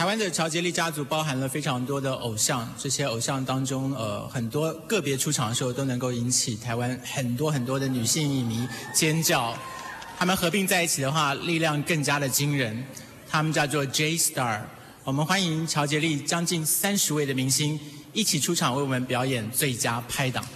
台湾的乔杰利家族包含了非常多的偶像，这些偶像当中，很多个别出场的时候都能够引起台湾很多的女性影迷尖叫。他们合并在一起的话，力量更加的惊人。他们叫做 J Star。我们欢迎乔杰利将近30位的明星一起出场为我们表演最佳拍档。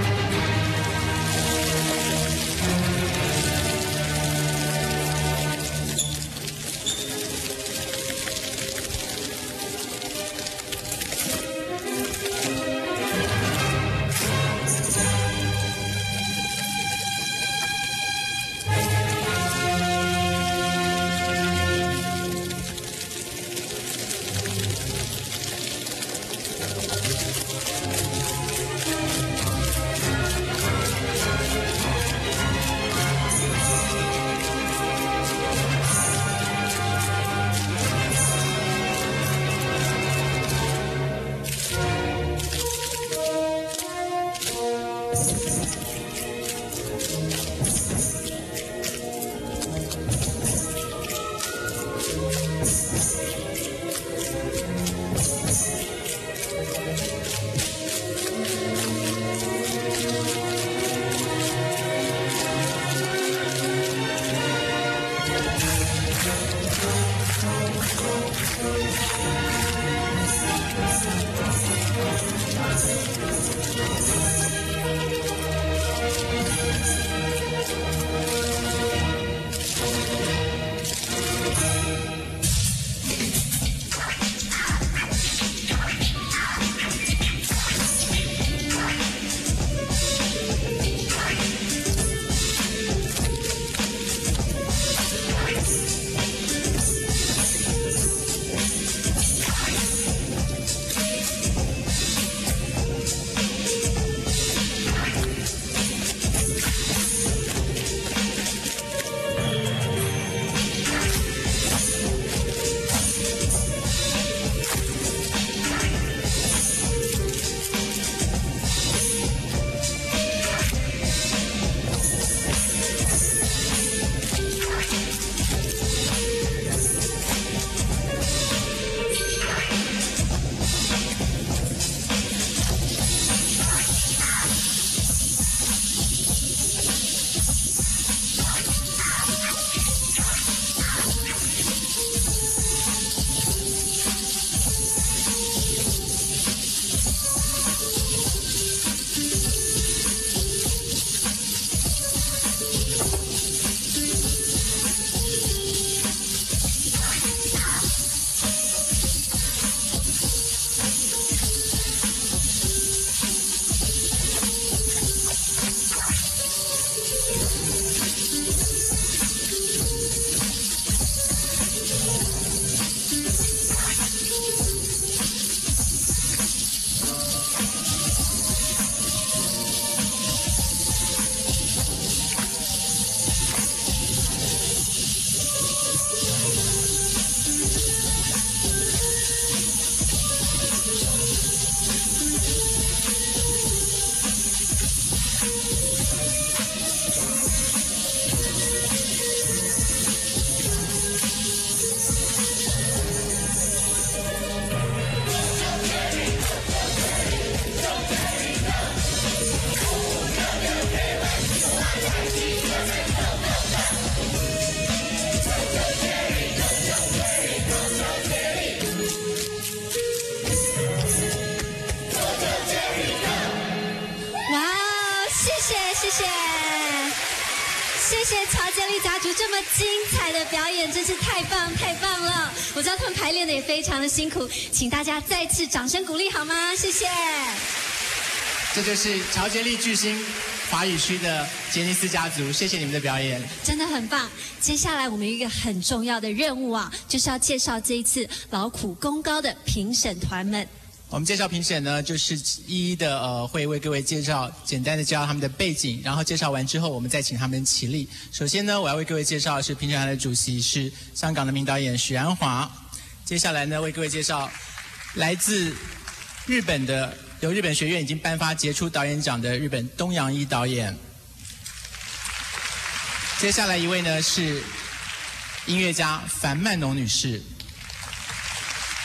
谢谢乔杰利家族这么精彩的表演，真是太棒了！我知道他们排练的也非常的辛苦，请大家再次掌声鼓励好吗？谢谢。 这就是乔杰利巨星华语区的杰尼斯家族，谢谢你们的表演， 真的很棒。接下来我们有一个很重要的任务啊，就是要介绍这一次劳苦功高的评审团们。 我们介绍评审呢，就是一一的会为各位简单的介绍他们的背景，然后介绍完之后，我们再请他们起立。首先呢，我要为各位介绍的是评审团的主席是香港的名导演许鞍华。接下来呢，为各位介绍来自日本的，由日本学院已经颁发杰出导演奖的日本东洋一导演。接下来一位呢是音乐家樊曼农女士。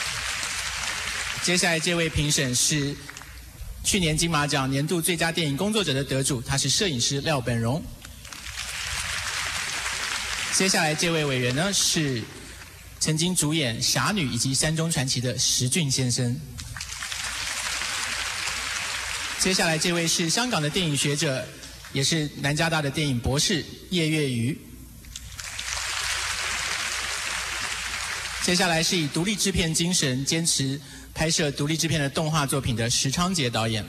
接下来这位评审是去年金马奖年度最佳电影工作者的得主，他是摄影师廖本荣。接下来这位委员呢是曾经主演《侠女》以及《山中传奇》的石俊先生。接下来这位是香港的电影学者，也是南加大的电影博士叶月瑜。接下来是以独立制片精神坚持拍摄独立制片的动画作品的石昌杰导演。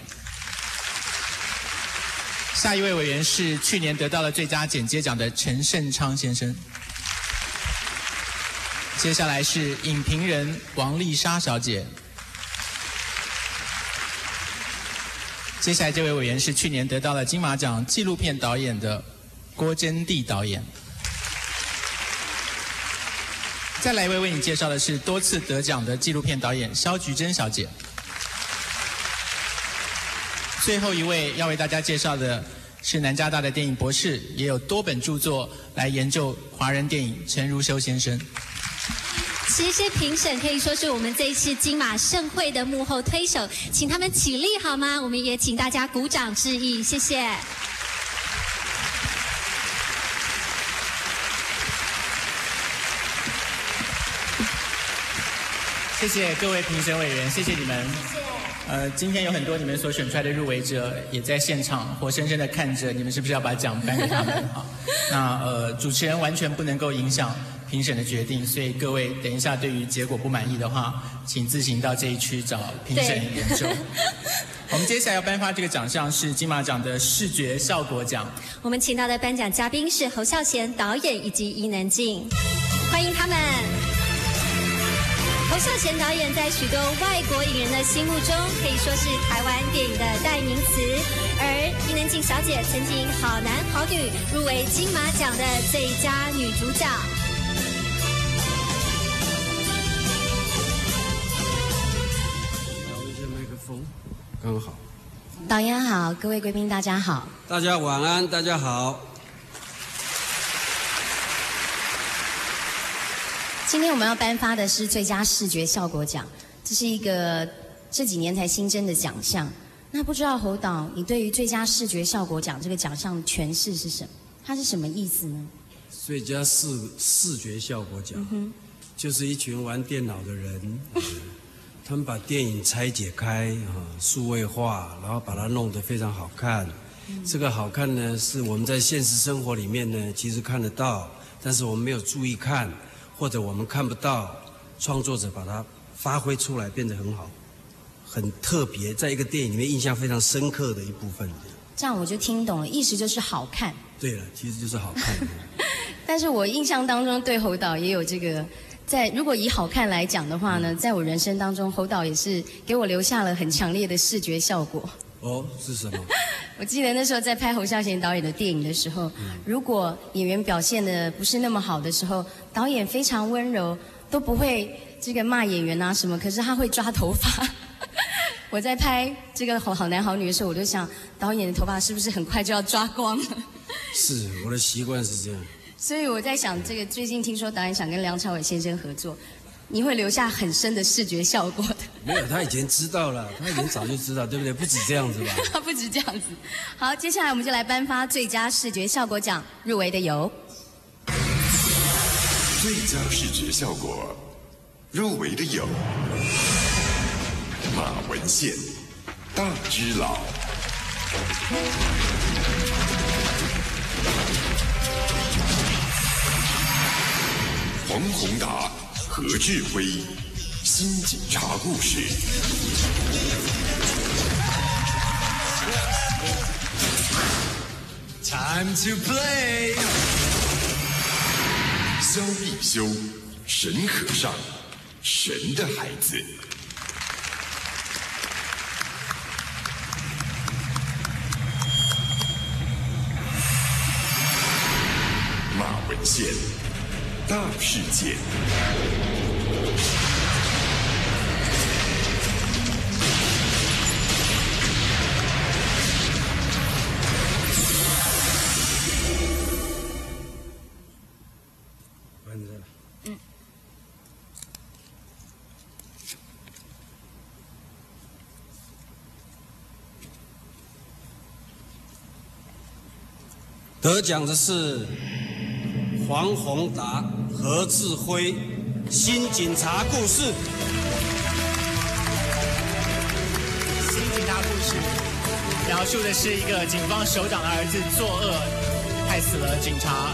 下一位委员是去年得到了最佳剪接奖的陈胜昌先生。接下来是影评人王丽莎小姐。接下来这位委员是去年得到了金马奖纪录片导演的郭真娣导演。再来一位为你介绍的是多次得奖的纪录片导演萧菊珍小姐。最后一位要为大家介绍的是南加大的电影博士，也有多本著作来研究华人电影陈如修先生。 这些评审可以说是我们这一次金马盛会的幕后推手，请他们起立好吗？我们也请大家鼓掌致意，谢谢。 谢谢各位评审委员，谢谢你们。谢谢。今天有很多你们所选出来的入围者也在现场，活生生的看着你们是不是要把奖颁给他们？好，那主持人完全不能够影响评审的决定，所以各位等一下对于结果不满意的话，请自行到这一区找评审研究。我们接下来要颁发这个奖项是金马奖的视觉效果奖。 我们请到的颁奖嘉宾是侯孝贤导演以及伊能静，欢迎他们。侯孝贤导演在许多外国影人的心目中可以说是台湾电影的代名词，而伊能静小姐曾经《好男好女》入围金马奖的最佳女主角。 调一下麦克风，刚好。 导演好，各位贵宾大家好。 大家晚安，大家好。 今天我们要颁发的是最佳视觉效果奖，这是一个这几年才新增的奖项。那不知道侯导，你对于最佳视觉效果奖这个奖项诠释是什么？它是什么意思呢？ 最佳视觉效果奖，就是一群玩电脑的人，他们把电影拆解开数位化，然后把它弄得非常好看。这个好看呢，是我们在现实生活里面呢，其实看得到，但是我们没有注意看。或者我们看不到，创作者把它发挥出来，变得很好，很特别，在一个电影里面印象非常深刻的一部分。 这样我就听懂了，意思就是好看。 对了，其实就是好看。 但是我印象当中对侯导也有这个，如果以好看来讲的话呢，在我人生当中，侯导也是给我留下了很强烈的视觉效果。 哦，是什么？ 我记得那时候在拍侯孝贤导演的电影的时候，如果演员表现的不是那么好的时候，导演非常温柔，都不会这个骂演员啊什么，可是他会抓头发。我在拍这个好男好女的时候，我就想，导演的头发是不是很快就要抓光了？ 是，我的习惯是这样。 所以我在想，这个最近听说导演想跟梁朝伟先生合作。你会留下很深的视觉效果的。 没有，他以前知道了，他以前早就知道，对不对？不止这样子吧？ 不止这样子。好，接下来我们就来颁发最佳视觉效果奖，入围的有。 最佳视觉效果入围的有马文宪、大只佬。黄宏达、何志辉，新警察故事。Time to play。萧必修，神和尚，神的孩子。马文宪。大世界。 得奖的是黄宏达、何志辉，《新警察故事》。 新警察故事描述的是一个警方首长的儿子作恶，害死了警察。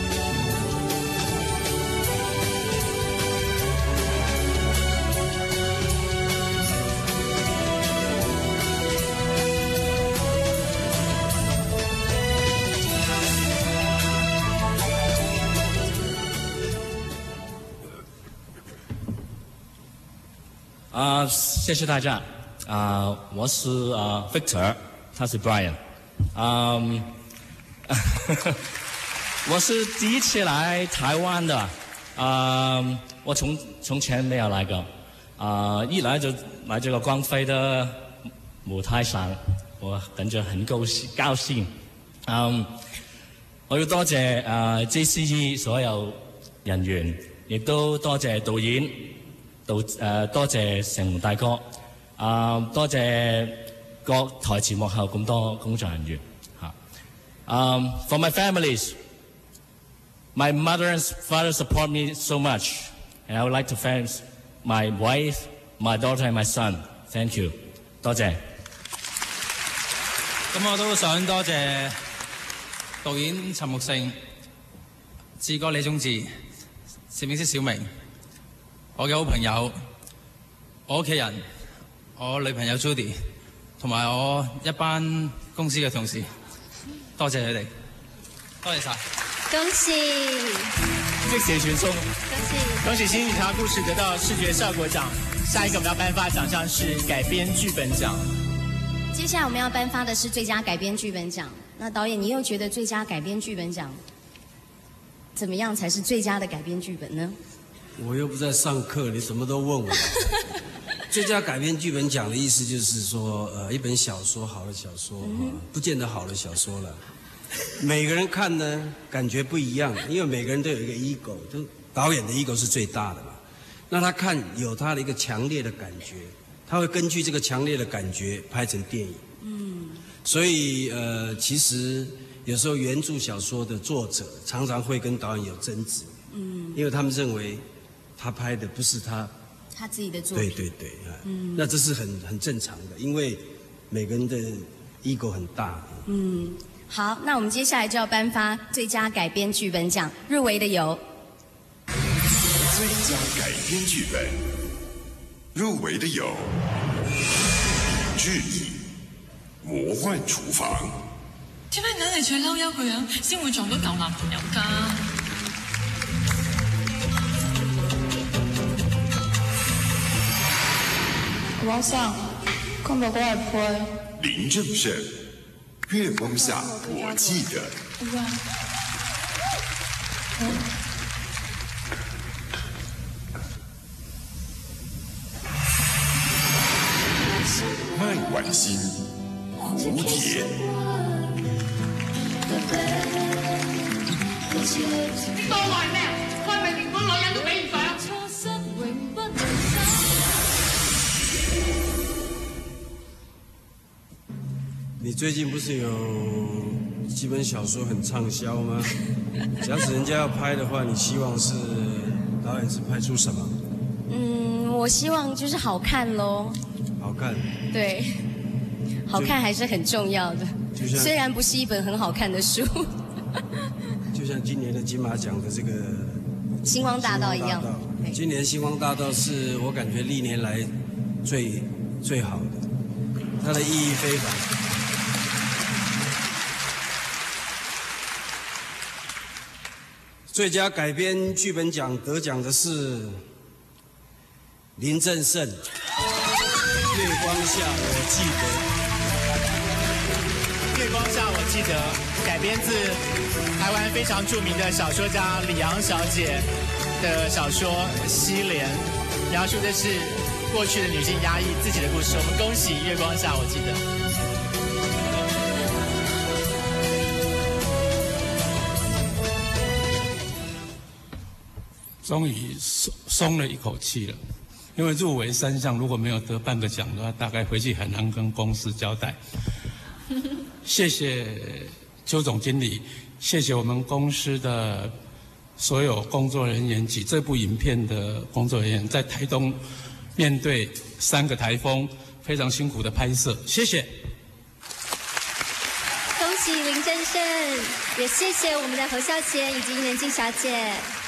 谢谢大家。我是Victor， 他是 Brian。我是第一次来台湾的。我从前没有来过。一来就来这个光辉的舞台上，我感觉很高兴。我要多謝JCE 所有人員，亦都多謝導演。多謝成龍大哥，多謝各台前幕後咁多工作人員嚇。For my families, my mother and father support me so much, and I would like to thank my wife, my daughter, and my son. Thank you， 多謝。 咁我都想多謝導演陳木勝、智哥李宗志、攝影師小明。我嘅好朋友，我屋企人，我女朋友 Judy， 同埋我一班公司嘅同事，多謝佢哋，多謝晒。 恭喜！ 謝謝全送，恭喜《新警察故事》得到視覺效果獎。下一個我們要頒發獎項是改編劇本獎。 接下來我們要頒發的是最佳改編劇本獎。那導演，你又覺得最佳改編劇本獎怎麼樣才是最佳的改編劇本呢？ 我又不在上課，你什麼都問我。最佳改編劇本獎的意思就是說，一本小說，好的小說，不見得好的小說了。每個人看呢，感覺不一樣，因為每個人都有一個 ego， 就導演的 ego 是最大的嘛。那他看有他的一個強烈的感覺，他會根據這個強烈的感覺拍成電影。所以其實有時候原著小說的作者常常會跟導演有爭執，因為他們認為他拍的不是他自己的作品。 對，那這是很正常的，因為每個人的 ego 很大。 好，那我們接下來就要頒發最佳改編劇本獎，入圍的有最佳改編劇本，入圍的有智毅《魔幻廚房》。 點解硬係最嬲憂個樣先會撞到舊男朋友㗎？ 王上，今日嗰日配。 林正盛，月光下我記得。麦婉欣，蝴蝶。 你當我係咩？我係咪連個女人都比唔上？ 你最近不是有幾本小說很暢銷嗎？假使人家要拍的話，你希望是導演是拍出什麼？ 我希望就是好看咯。 好看。 對，好看還是很重要的。雖然不是一本很好看的書。 就像今年的金馬獎的這個 《星光大道》一樣。 今年《星光大道》是我感覺歷年來最好的，它的意義非凡。最佳改編劇本獎得獎的是林正盛，《月光下我記得》。 月光下我記得改編自台灣非常著名的小說家李昂小姐的小說《西蓮》，描述的是過去的女性壓抑自己的故事。我們恭喜月光下我記得。 終於鬆了一口氣了，因為入圍3項，如果沒有得半個獎的話，大概回去很難跟公司交代。謝謝邱總經理， 谢谢我们公司的所有工作人员及这部影片的工作人员，在台东面对3个台风，非常辛苦的拍摄，谢谢。 恭喜林正盛，也谢谢我们的侯孝贤以及伊能静小姐。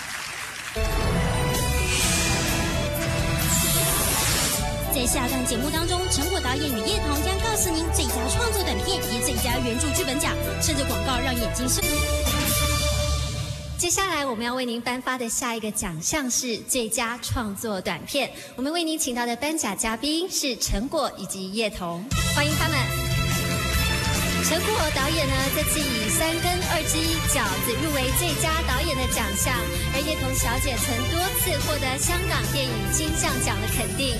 在下档节目当中，陈果导演与叶童将告诉您最佳创作短片以及最佳原著剧本奖，趁着广告让眼睛生。 接下来我们要为您颁发的下一个奖项是最佳创作短片。我们为您请到的颁奖嘉宾是陈果以及叶童，欢迎他们。陈果导演呢，这次以3根2只饺子入围最佳导演的奖项，而叶童小姐曾多次获得香港电影金像奖的肯定。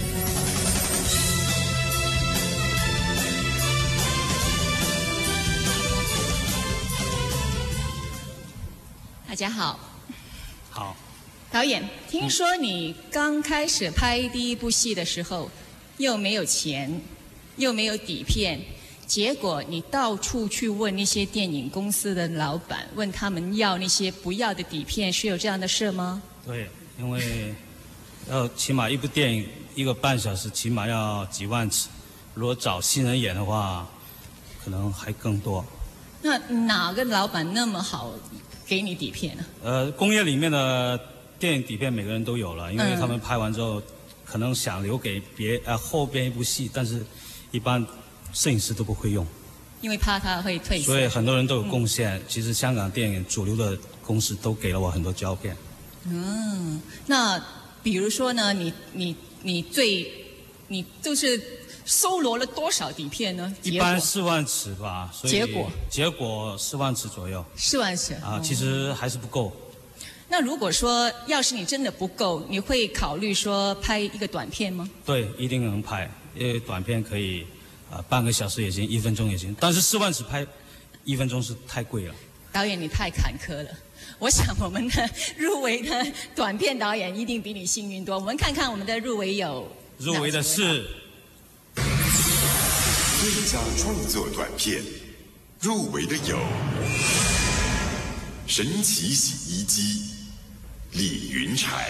大家好。 好。 导演，听说你刚开始拍第一部戏的时候，又没有钱，又没有底片，结果你到处去问那些电影公司的老板，问他们要那些不要的底片，是有这样的事吗？ 对，因为起码一部电影1个半小时，起码要几万尺，如果找新人演的话，可能还更多。 那哪个老板那么好给你底片呢？ 工业里面的电影底片每个人都有了，因为他们拍完之后，可能想留给后边一部戏，但是一般摄影师都不会用， 因为怕他会褪色。 所以很多人都有贡献。其实香港电影主流的公司都给了我很多胶片。 那比如说呢，你就是搜罗了多少底片呢？ 一般4万尺吧，所以结果4万尺左右。 4万尺啊，其实还是不够。 那如果说要是你真的不够，你会考虑说拍一个短片吗？ 对，一定能拍，因为短片可以半个小时也行，1分钟也行。但是4万尺拍1分钟是太贵了。 导演你太坎坷了，我想我们的入围的短片导演一定比你幸运多。我们看看我们的入围有。 入围的是。 最佳创作短片入围的有神奇洗衣机李云禅。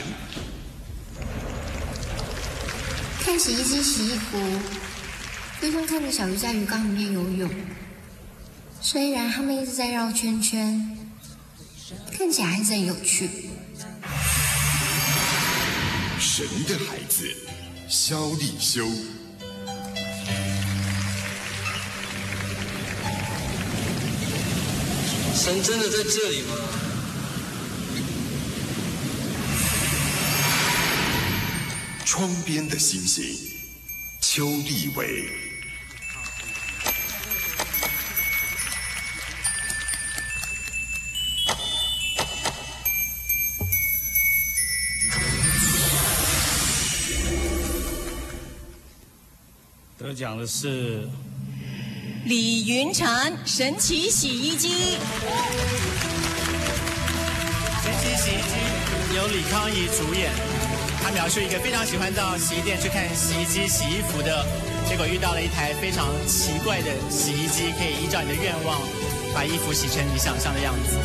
看洗衣机洗衣服，就像看着小鱼在鱼缸里面游泳，虽然他们一直在绕圈圈，看起来还是很有趣。 神的孩子萧立修。 神真的在这里吗？ 窗边的星星，邱立伟。 得奖的是。 李云禅神奇洗衣机。 神奇洗衣机由李康怡主演，他描述一个非常喜欢到洗衣店去看洗衣机洗衣服的，结果遇到了一台非常奇怪的洗衣机，可以依照你的愿望把衣服洗成你想象的样子。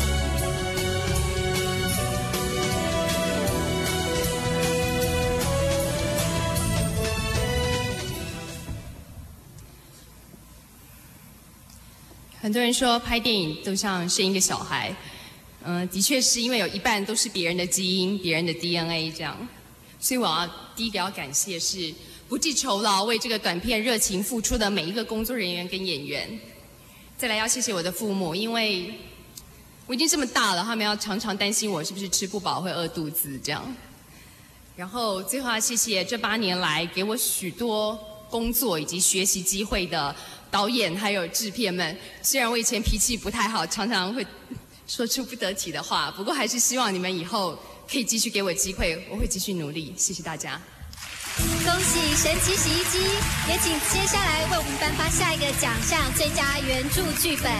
很多人说拍电影都像生一个小孩，的确是因为有一半都是别人的基因、别人的 DNA 这样，所以我第一个要感谢是不计酬劳为这个短片热情付出的每一个工作人员跟演员。再来要谢谢我的父母，因为我已经这么大了，他们要常常担心我是不是吃不饱会饿肚子这样。然后最后要谢谢这8年来给我许多工作以及学习机会的导演还有制片们，虽然我以前脾气不太好，常常会说出不得体的话，不过还是希望你们以后可以继续给我机会，我会继续努力。谢谢大家。 恭喜神奇洗衣机，也请接下来为我们颁发下一个奖项——最佳原著剧本。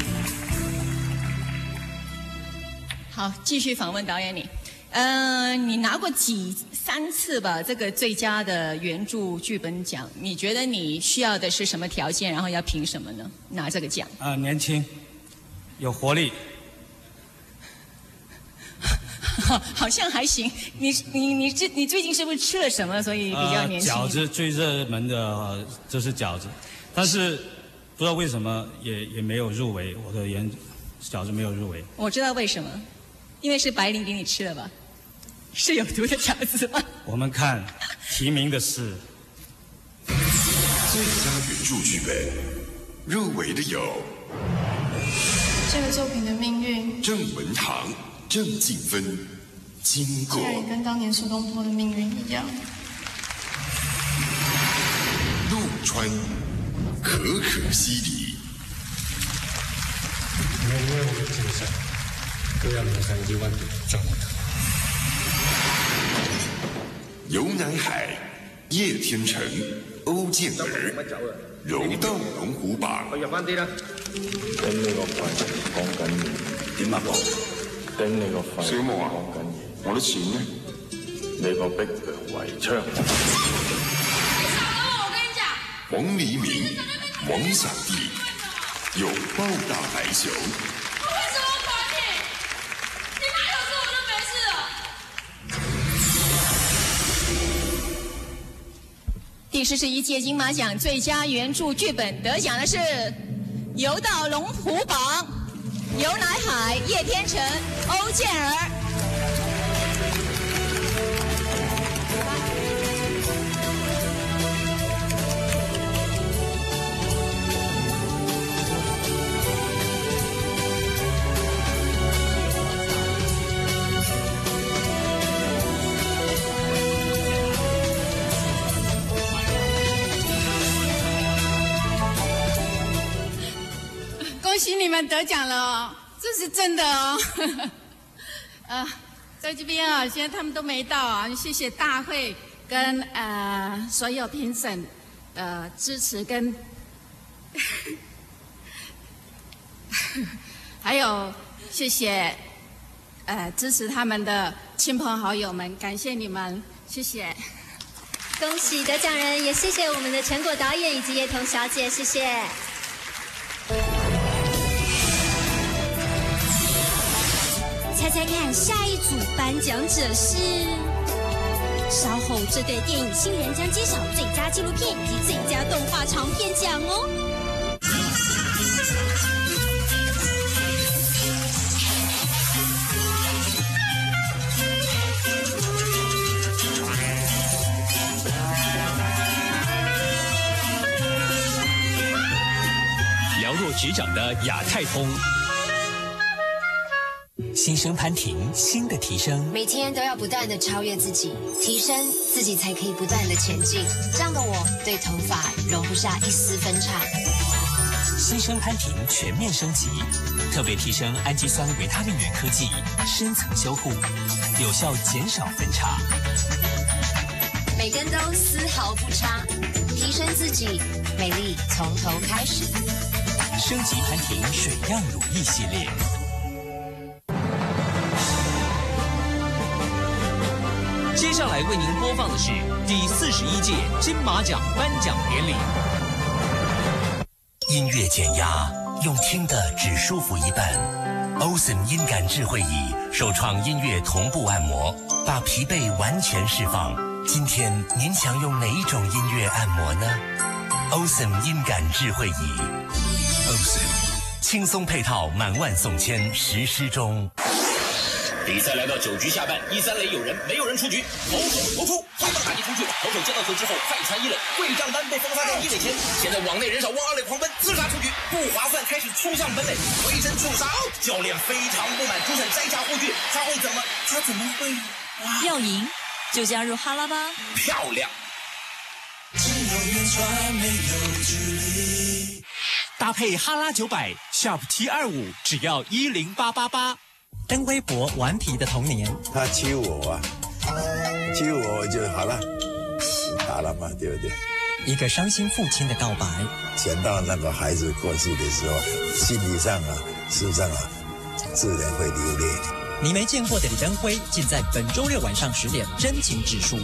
好，继续访问导演你。你拿过3次吧，这个最佳的原著剧本奖，你觉得你需要的是什么条件，然后要凭什么呢？拿这个奖？ 年轻，有活力， 好像还行。你最近是不是吃了什么，所以比较年轻？ 饺子最热门的就是饺子，但是不知道为什么也没有入围，我的饺子没有入围。 我知道为什么，因为是白灵给你吃了吧？是有毒的饺子吗？ 我们看提名的是最佳原著剧本，入围的有这个作品的命运， 郑文堂、郑静芬，经过竟然也跟当年苏东坡的命运一样。 陆川，可可西里。游乃海、叶天成、歐健兒，柔道龍虎榜。 我入翻啲啦。頂你個肺，講緊嘢。點啊？頂你個肺。小夢啊，講緊嘢。我啲錢呢？你個逼良為娼。 黃黎明、王小弟，擁抱大白熊。 第41届金马奖最佳原著剧本得奖的是《游到龙虎榜》，游乃海、叶天成、歐健兒。 恭喜你们得奖了哦，这是真的哦。在这边啊，现在他们都没到啊，谢谢大会跟所有评审的支持跟，还有谢谢支持他们的亲朋好友们，感谢你们，谢谢。 恭喜得奖人，也谢谢我们的陈果导演以及叶童小姐，谢谢。 猜猜看，下一组颁奖者是？稍后这对电影新人将揭晓最佳纪录片以及最佳动画长片奖哦。 了若指掌的亚太通。新生潘婷，新的提升， 每天都要不断的超越自己，提升自己才可以不断的前进。这样的我对头发容不下一丝分叉。 新生潘婷全面升级，特别提升氨基酸维他命原科技，深层修护，有效减少分叉。 每根都丝毫不差，提升自己，美丽从头开始。 升级潘婷水漾乳液系列。接下来为您播放的是第41届金马奖颁奖典礼。音乐减压，用听的只舒服一半。Osen 音感智慧椅首创音乐同步按摩，把疲惫完全释放。今天您想用哪一种音乐按摩呢？ Osen 音感智慧椅 ，Osen 轻松配套，满万送签，实施中。 比赛来到9局下半，1、3垒有人，没有人出局，投手投出，好棒打击出去，投手接到球之后快传1垒，贵账单被封杀在1垒前，现在网内人少，往2垒狂奔，自杀出局，不划算，开始冲向本垒，回身触杀，教练非常不满，主审摘下护具，他怎么会？ 要赢就加入哈拉吧， 漂亮！ 搭配哈拉900 Sharp 725，只要10888。登微博顽皮的童年， 他欺我啊，欺我就好了，打了嘛，对不对？ 一个伤心父亲的告白。 想到那个孩子过世的时候，心理上啊，事实上啊，自然会流泪。 你没见过的李登辉，尽在本周6晚上10点真情指数。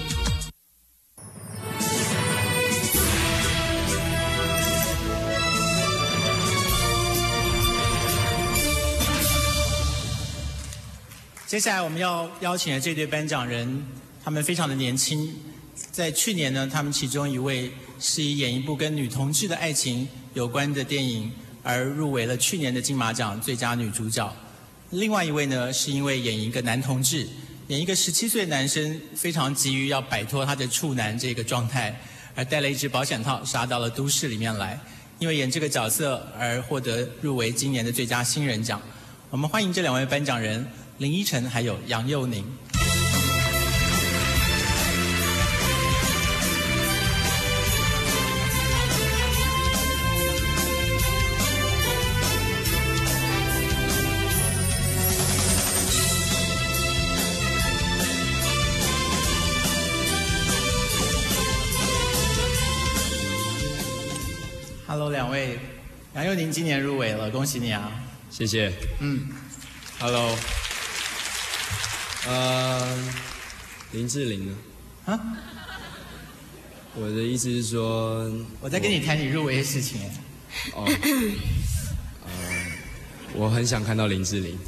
接接下来我们要邀请的这对颁奖人，他们非常的年轻。在去年呢，他们其中一位是以演一部跟女同志的爱情有关的电影而入围了去年的金马奖最佳女主角。另外一位呢，是因为演一个男同志，演一个17岁的男生，非常急于要摆脱他的处男这个状态，而带了一只保险套杀到了都市里面来，因为演这个角色而获得入围今年的最佳新人奖。我们欢迎这两位颁奖人林依晨还有杨佑宁。Hello， 两位，杨佑宁今年入围了，恭喜你啊！ 谢谢。Hello， 林志玲呢？ 啊？ 我的意思是说， 我在跟你谈你入围的事情。 哦，我很想看到林志玲。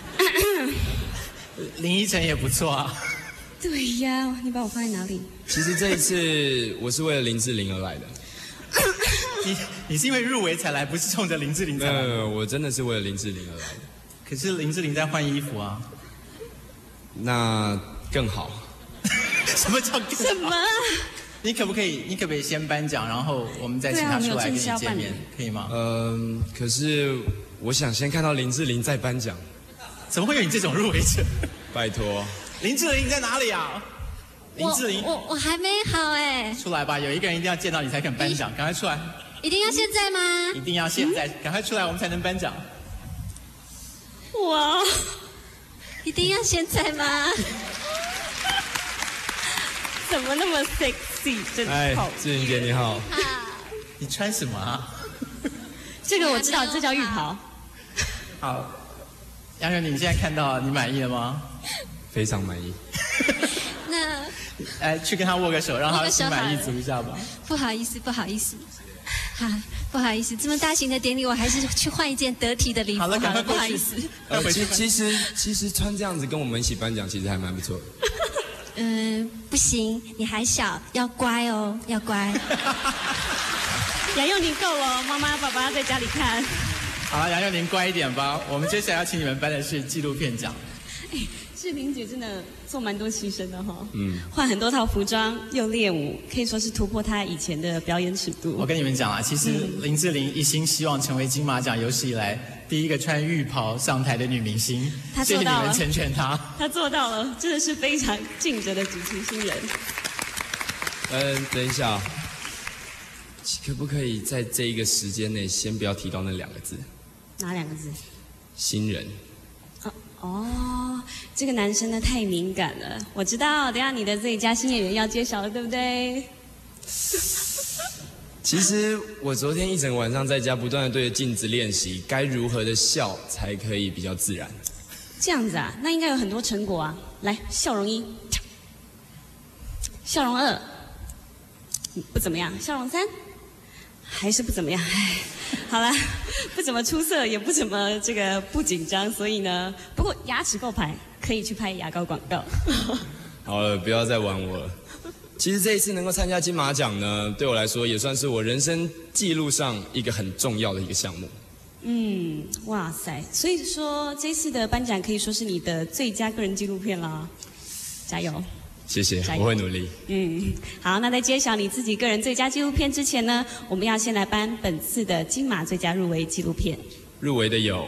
林依晨也不错啊。 对呀，你把我放在哪里？ 其实这一次我是为了林志玲而来的。 你是因为入围才来，不是冲着林志玲才来？ 没有，我真的是为了林志玲而来的。 可是林志玲在换衣服啊。 那更好。 什么叫更好？ 什么？ 你可不可以先颁奖，然后我们再请他出来跟你见面，可以吗？ 可是我想先看到林志玲再颁奖。 怎么会有你这种入围者？ 拜托。 林志玲在哪里啊？林志玲， 我还没好哎。 出来吧，有一个人一定要见到你才肯颁奖，赶快出来。 一定要现在吗？ 一定要现在，赶快出来，我们才能颁奖。 哇，一定要现在吗？ 怎么那么 sexy？ 真好。 志玲姐你好。 你穿什么啊？ 这个我知道，这叫浴袍。 好，杨佑宁，你现在看到你满意了吗？ 非常满意。 那去跟他握个手，让他心满意足一下吧。 不好意思，不好意思。不好意思，这么大型的典礼，我还是去换一件得体的礼服。好了， 赶快过去。 不好意思。 其实穿这样子跟我们一起颁奖，其实还蛮不错的。 不行，你还小，要乖哦，要乖。 杨佑宁够了，妈妈爸爸在家里看。 好了，杨佑宁乖一点吧。我们接下来要请你们颁的是纪录片奖。 志玲姐真的做蛮多牺牲的哈，换很多套服装，又练舞，可以说是突破她以前的表演尺度。 我跟你们讲啊，其实林志玲一心希望成为金马奖有史以来第一个穿浴袍上台的女明星，谢谢你们成全她。 她做到了，真的是非常尽责的主持新人。 等一下，可不可以在这一个时间内先不要提到那2个字？ 哪2个字？ 新人。 哦，这个男生呢太敏感了。我知道，等一下你的最佳新演员要揭晓了，对不对？ 其实我昨天一整个晚上在家不断的对着镜子练习，该如何的笑才可以比较自然。 这样子啊，那应该有很多成果啊。来，笑容1，笑容2，不怎么样；笑容3，还是不怎么样。唉，好了，不怎么出色，也不怎么不紧张，所以呢，不过牙齿够排，可以去拍牙膏广告。 好了，不要再玩我了。其实这一次能够参加金马奖呢，对我来说也算是我人生记录上一个很重要的一个项目。 哇塞！所以说这次的颁奖可以说是你的最佳个人纪录片啦，加油！ 谢谢，我会努力。 好，那在揭晓你自己个人最佳纪录片之前呢，我们要先来颁本次的金马最佳入围纪录片。 入围的有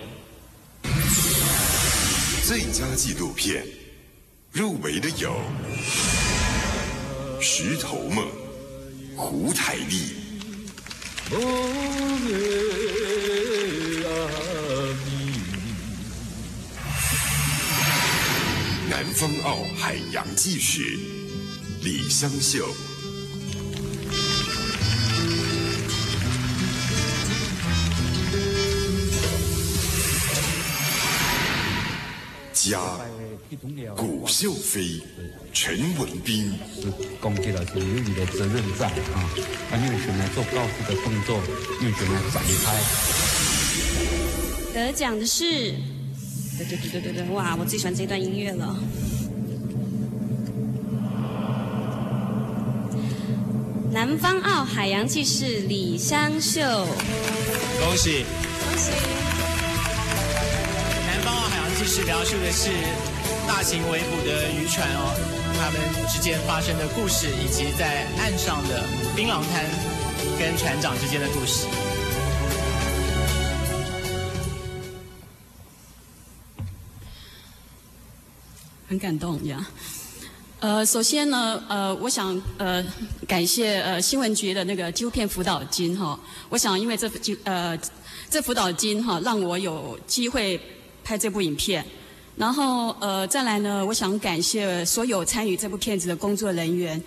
最佳纪录片，入围的有《石头梦》胡台丽。南方澳海洋纪实，李湘秀。加古秀飞、陈文彬。 攻击了是有你的责任在啊，因为选来做告知的动作，又选来展开。 得奖的是对，哇，我最喜欢这段音乐了。南方澳海洋技师李香秀， 恭喜！ 恭喜！ 南方澳海洋技师描述的是大型围捕的渔船哦，他们之间发生的故事，以及在岸上的槟榔摊跟船长之间的故事。 很感动呀。首先呢，我想感谢新闻局的那个纪录片辅导金哈。我想因为这辅导金哈，让我有机会拍这部影片。然后再来呢，我想感谢所有参与这部片子的工作人员。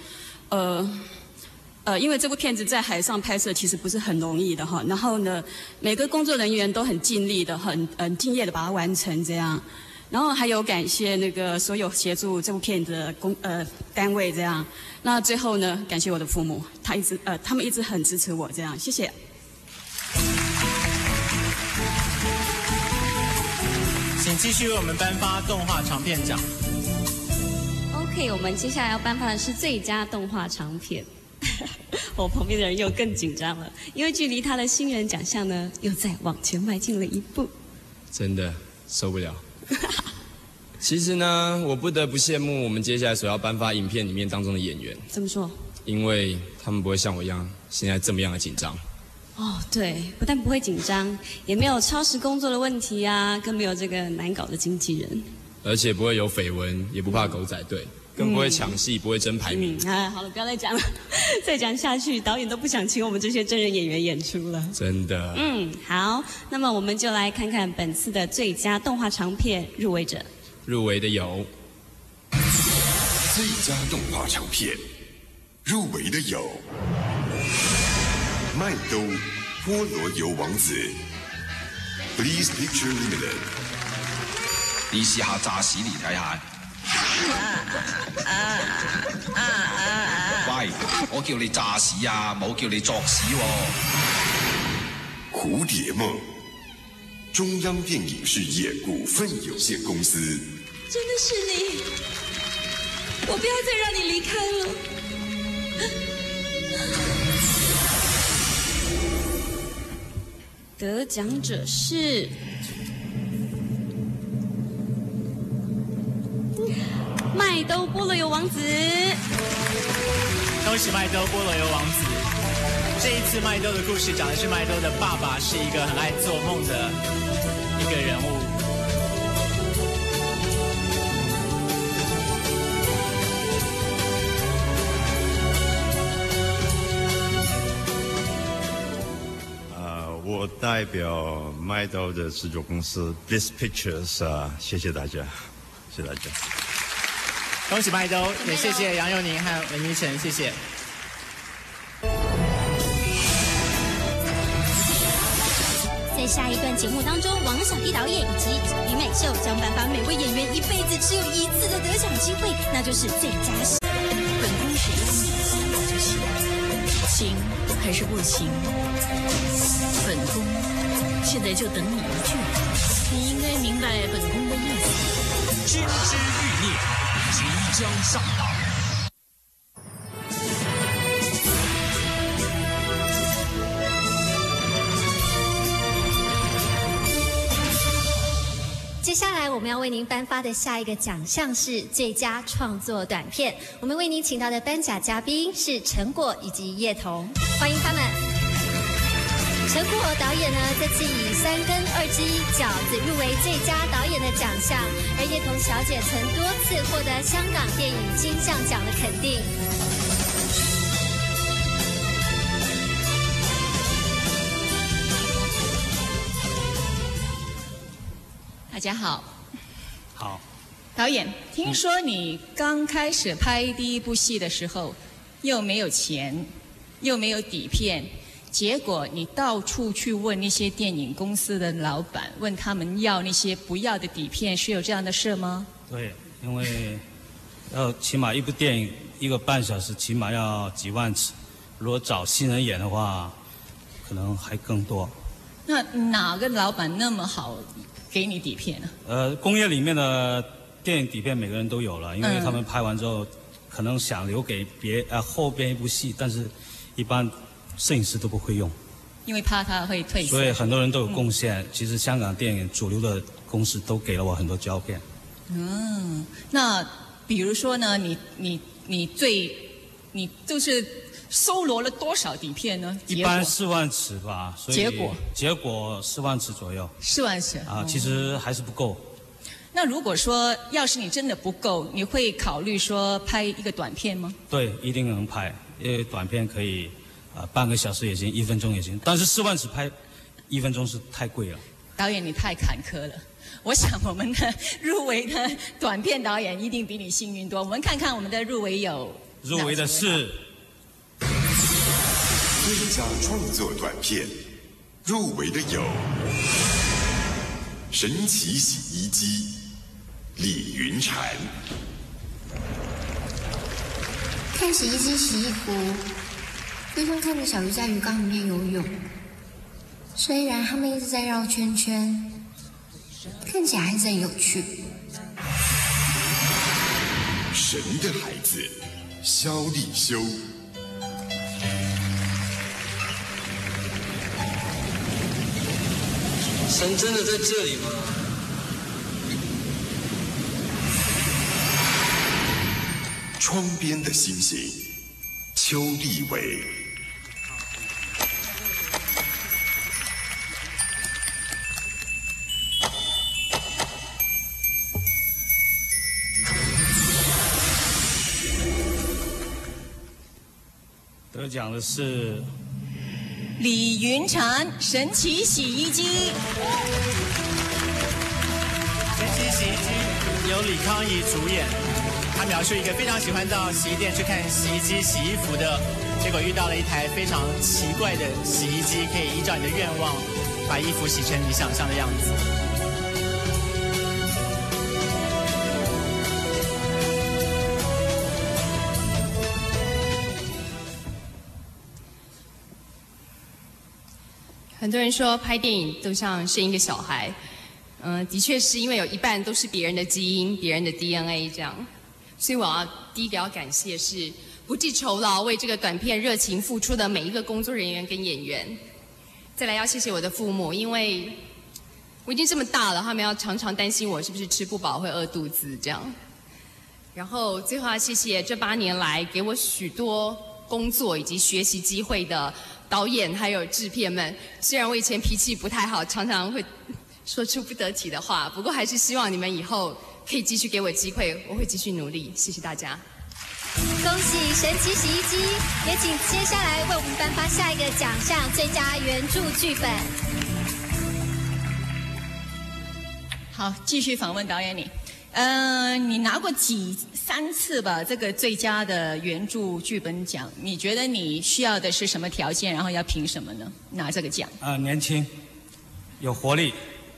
因为这部片子在海上拍摄其实不是很容易的哈。然后呢，每个工作人员都很尽力的、很敬业的把它完成这样。然后还有感谢那个所有协助这部片子的单位这样。那最后呢，感谢我的父母，他们一直很支持我这样，谢谢。 请继续为我们颁发动画长片奖。 OK， 我们接下来要颁发的是最佳动画长片。我旁边的人又更紧张了，因为距离他的新人奖项呢，又再往前迈进了一步。 真的受不了。其实呢，我不得不羡慕我们接下来所要颁发影片里面当中的演员。 怎么说？ 因为他们不会像我一样现在这么样的紧张。 哦，对，不但不会紧张，也没有超时工作的问题啊，更没有这个难搞的经纪人。 而且不会有绯闻，也不怕狗仔队，更不会抢戏，不会争排名。 好了，不要再讲了，再讲下去，导演都不想请我们这些真人演员演出了。 真的。 好，那么我们就来看看本次的最佳动画长片入围者。 入围的有最佳动画长片，入围的有麦兜菠萝油王子 ，Please Picture Limited。 你試下炸屎嚟睇下。喂，我叫你炸屎啊，冇叫你作屎喎。 蝴蝶梦，中央电影事业股份有限公司。 真的是你，我不要再让你离开了。得奖者是麦兜菠萝油王子。 恭喜麦兜菠萝油王子！这一次麦兜的故事讲的是麦兜的爸爸是一个很爱做梦的一个人物。 我代表麦兜的制作公司 Bliss Pictures 谢谢大家，谢谢大家。 恭喜麦兜，也谢谢杨佑宁和文依晨，谢谢。 在下一段节目当中，王小弟导演以及李美秀将颁发每位演员一辈子只有一次的得奖机会，那就是最佳戏。 本宫始终喜欢就行，行还是不行？本宫现在就等你一句，你应该明白本宫的意思。 金枝欲孽，即将上档。 接下来我们要为您颁发的下一个奖项是最佳创作短片。我们为您请到的颁奖嘉宾是陈果以及叶童，欢迎他们。陈果导演呢，这次以3根2只1饺子入围最佳导演的奖项，而叶童小姐曾多次获得香港电影金像奖的肯定。 大家好。 好。 导演，听说你刚开始拍第一部戏的时候，又没有钱，又没有底片。结果你到处去问那些电影公司的老板，问他们要那些不要的底片，是有这样的事吗？ 对，因为起码一部电影1个半小时，起码要几万尺。如果找新人演的话，可能还更多。 那哪个老板那么好给你底片呢？ 工业里面的电影底片每个人都有了，因为他们拍完之后，可能想留给后边一部戏，但是一般摄影师都不会用， 因为怕他会褪色。 所以很多人都有贡献。其实香港电影主流的公司都给了我很多胶片。 那比如说呢，你就是搜罗了多少底片呢？ 一般4万尺吧，所以结果4万尺左右。 4万尺啊，其实还是不够。 那如果说要是你真的不够，你会考虑说拍一个短片吗？ 对，一定能拍，因为短片可以半个小时也行，1分钟也行。但是4万尺拍1分钟是太贵了。 导演，你太坎坷了。我想我们的入围的短片导演一定比你幸运多。我们看看我们的入围有。 入围的是最佳创作短片，入围的有神奇洗衣机，李云禅。 看洗衣机洗衣服，就像看着小鱼在鱼缸里面游泳。虽然他们一直在绕圈圈，看起来还是很有趣。 神的孩子，萧立修。 神真的在这里吗？ 窗边的星星，邱立伟。 得奖的是李云禅神奇洗衣机。 神奇洗衣机由李康怡主演，他描述一个非常喜欢到洗衣店去看洗衣机洗衣服的，结果遇到了一台非常奇怪的洗衣机，可以依照你的愿望把衣服洗成你想象的样子。 很多人说拍电影都像生一个小孩，的确是因为有一半都是别人的基因、别人的 DNA 这样，所以我第一个要感谢是不计酬劳为这个短片热情付出的每一个工作人员跟演员。再来要谢谢我的父母，因为我已经这么大了，他们要常常担心我是不是吃不饱会饿肚子这样。然后最后要谢谢这8年来给我许多工作以及学习机会的导演还有制片们，虽然我以前脾气不太好，常常会说出不得体的话，不过还是希望你们以后可以继续给我机会，我会继续努力。谢谢大家。 恭喜神奇洗衣机，也请接下来为我们颁发下一个奖项——最佳原著剧本。 好，继续访问导演你。你拿过3次吧这个最佳的原著剧本奖，你觉得你需要的是什么条件，然后要凭什么呢拿这个奖？ 年轻，有活力。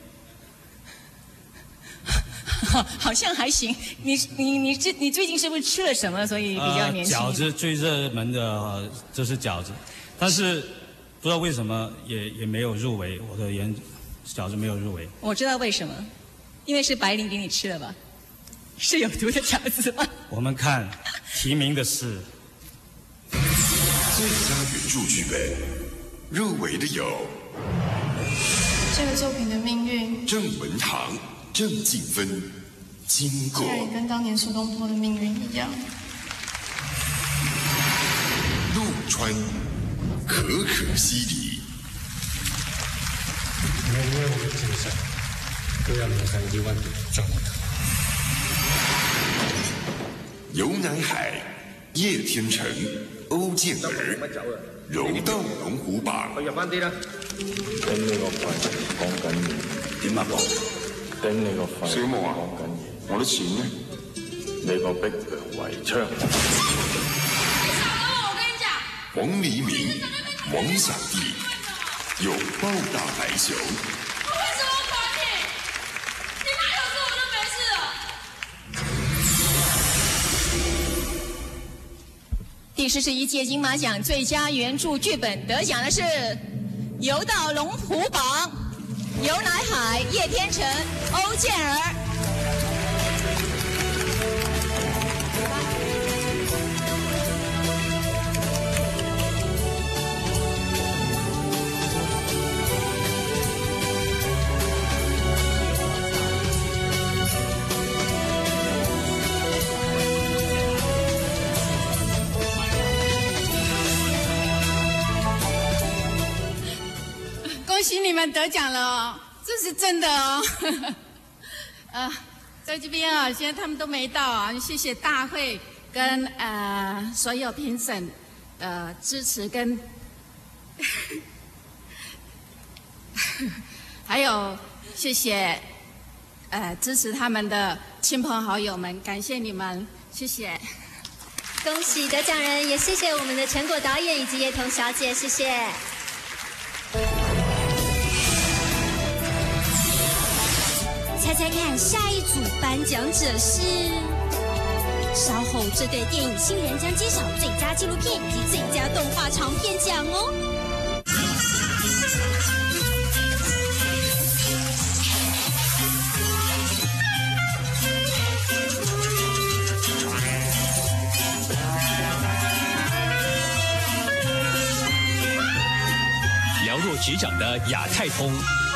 好像还行。你最近是不是吃了什么，所以比较年轻？ 饺子最热门的就是饺子，但是不知道为什么也没有入围，我的饺子没有入围。 我知道为什么，因为是白灵给你吃了吧？是有毒的饺子吗？ 我们看提名的是最佳原著剧本，入围的有这个作品的命运， 郑文堂、郑静芬，经过竟然也跟当年苏东坡的命运一样。 陆川，可可西里。 因为我的精神都要留在1万中。 游乃海、叶天成、歐健兒，柔道龍虎榜。 我入翻啲啦。頂你個肺，講緊嘢。點啊，講？頂你個肺。小夢啊，講緊嘢。我啲錢呢？你個逼良為娼。黃黎明、王小弟，擁抱大白熊。第第41届金马奖最佳原著剧本得奖的是游到龙虎榜，游乃海、叶天成、欧健儿。 恭喜你们得奖了哦，这是真的哦。在这边啊，现在他们都没到啊，谢谢大会跟所有评审的支持跟，还有谢谢支持他们的亲朋好友们，感谢你们，谢谢。 恭喜得奖人，也谢谢我们的陈果导演以及叶童小姐，谢谢。猜猜看，下一组颁奖者是？稍后这对电影新人将揭晓最佳纪录片及最佳动画长片奖哦。 了若指掌的亚太通。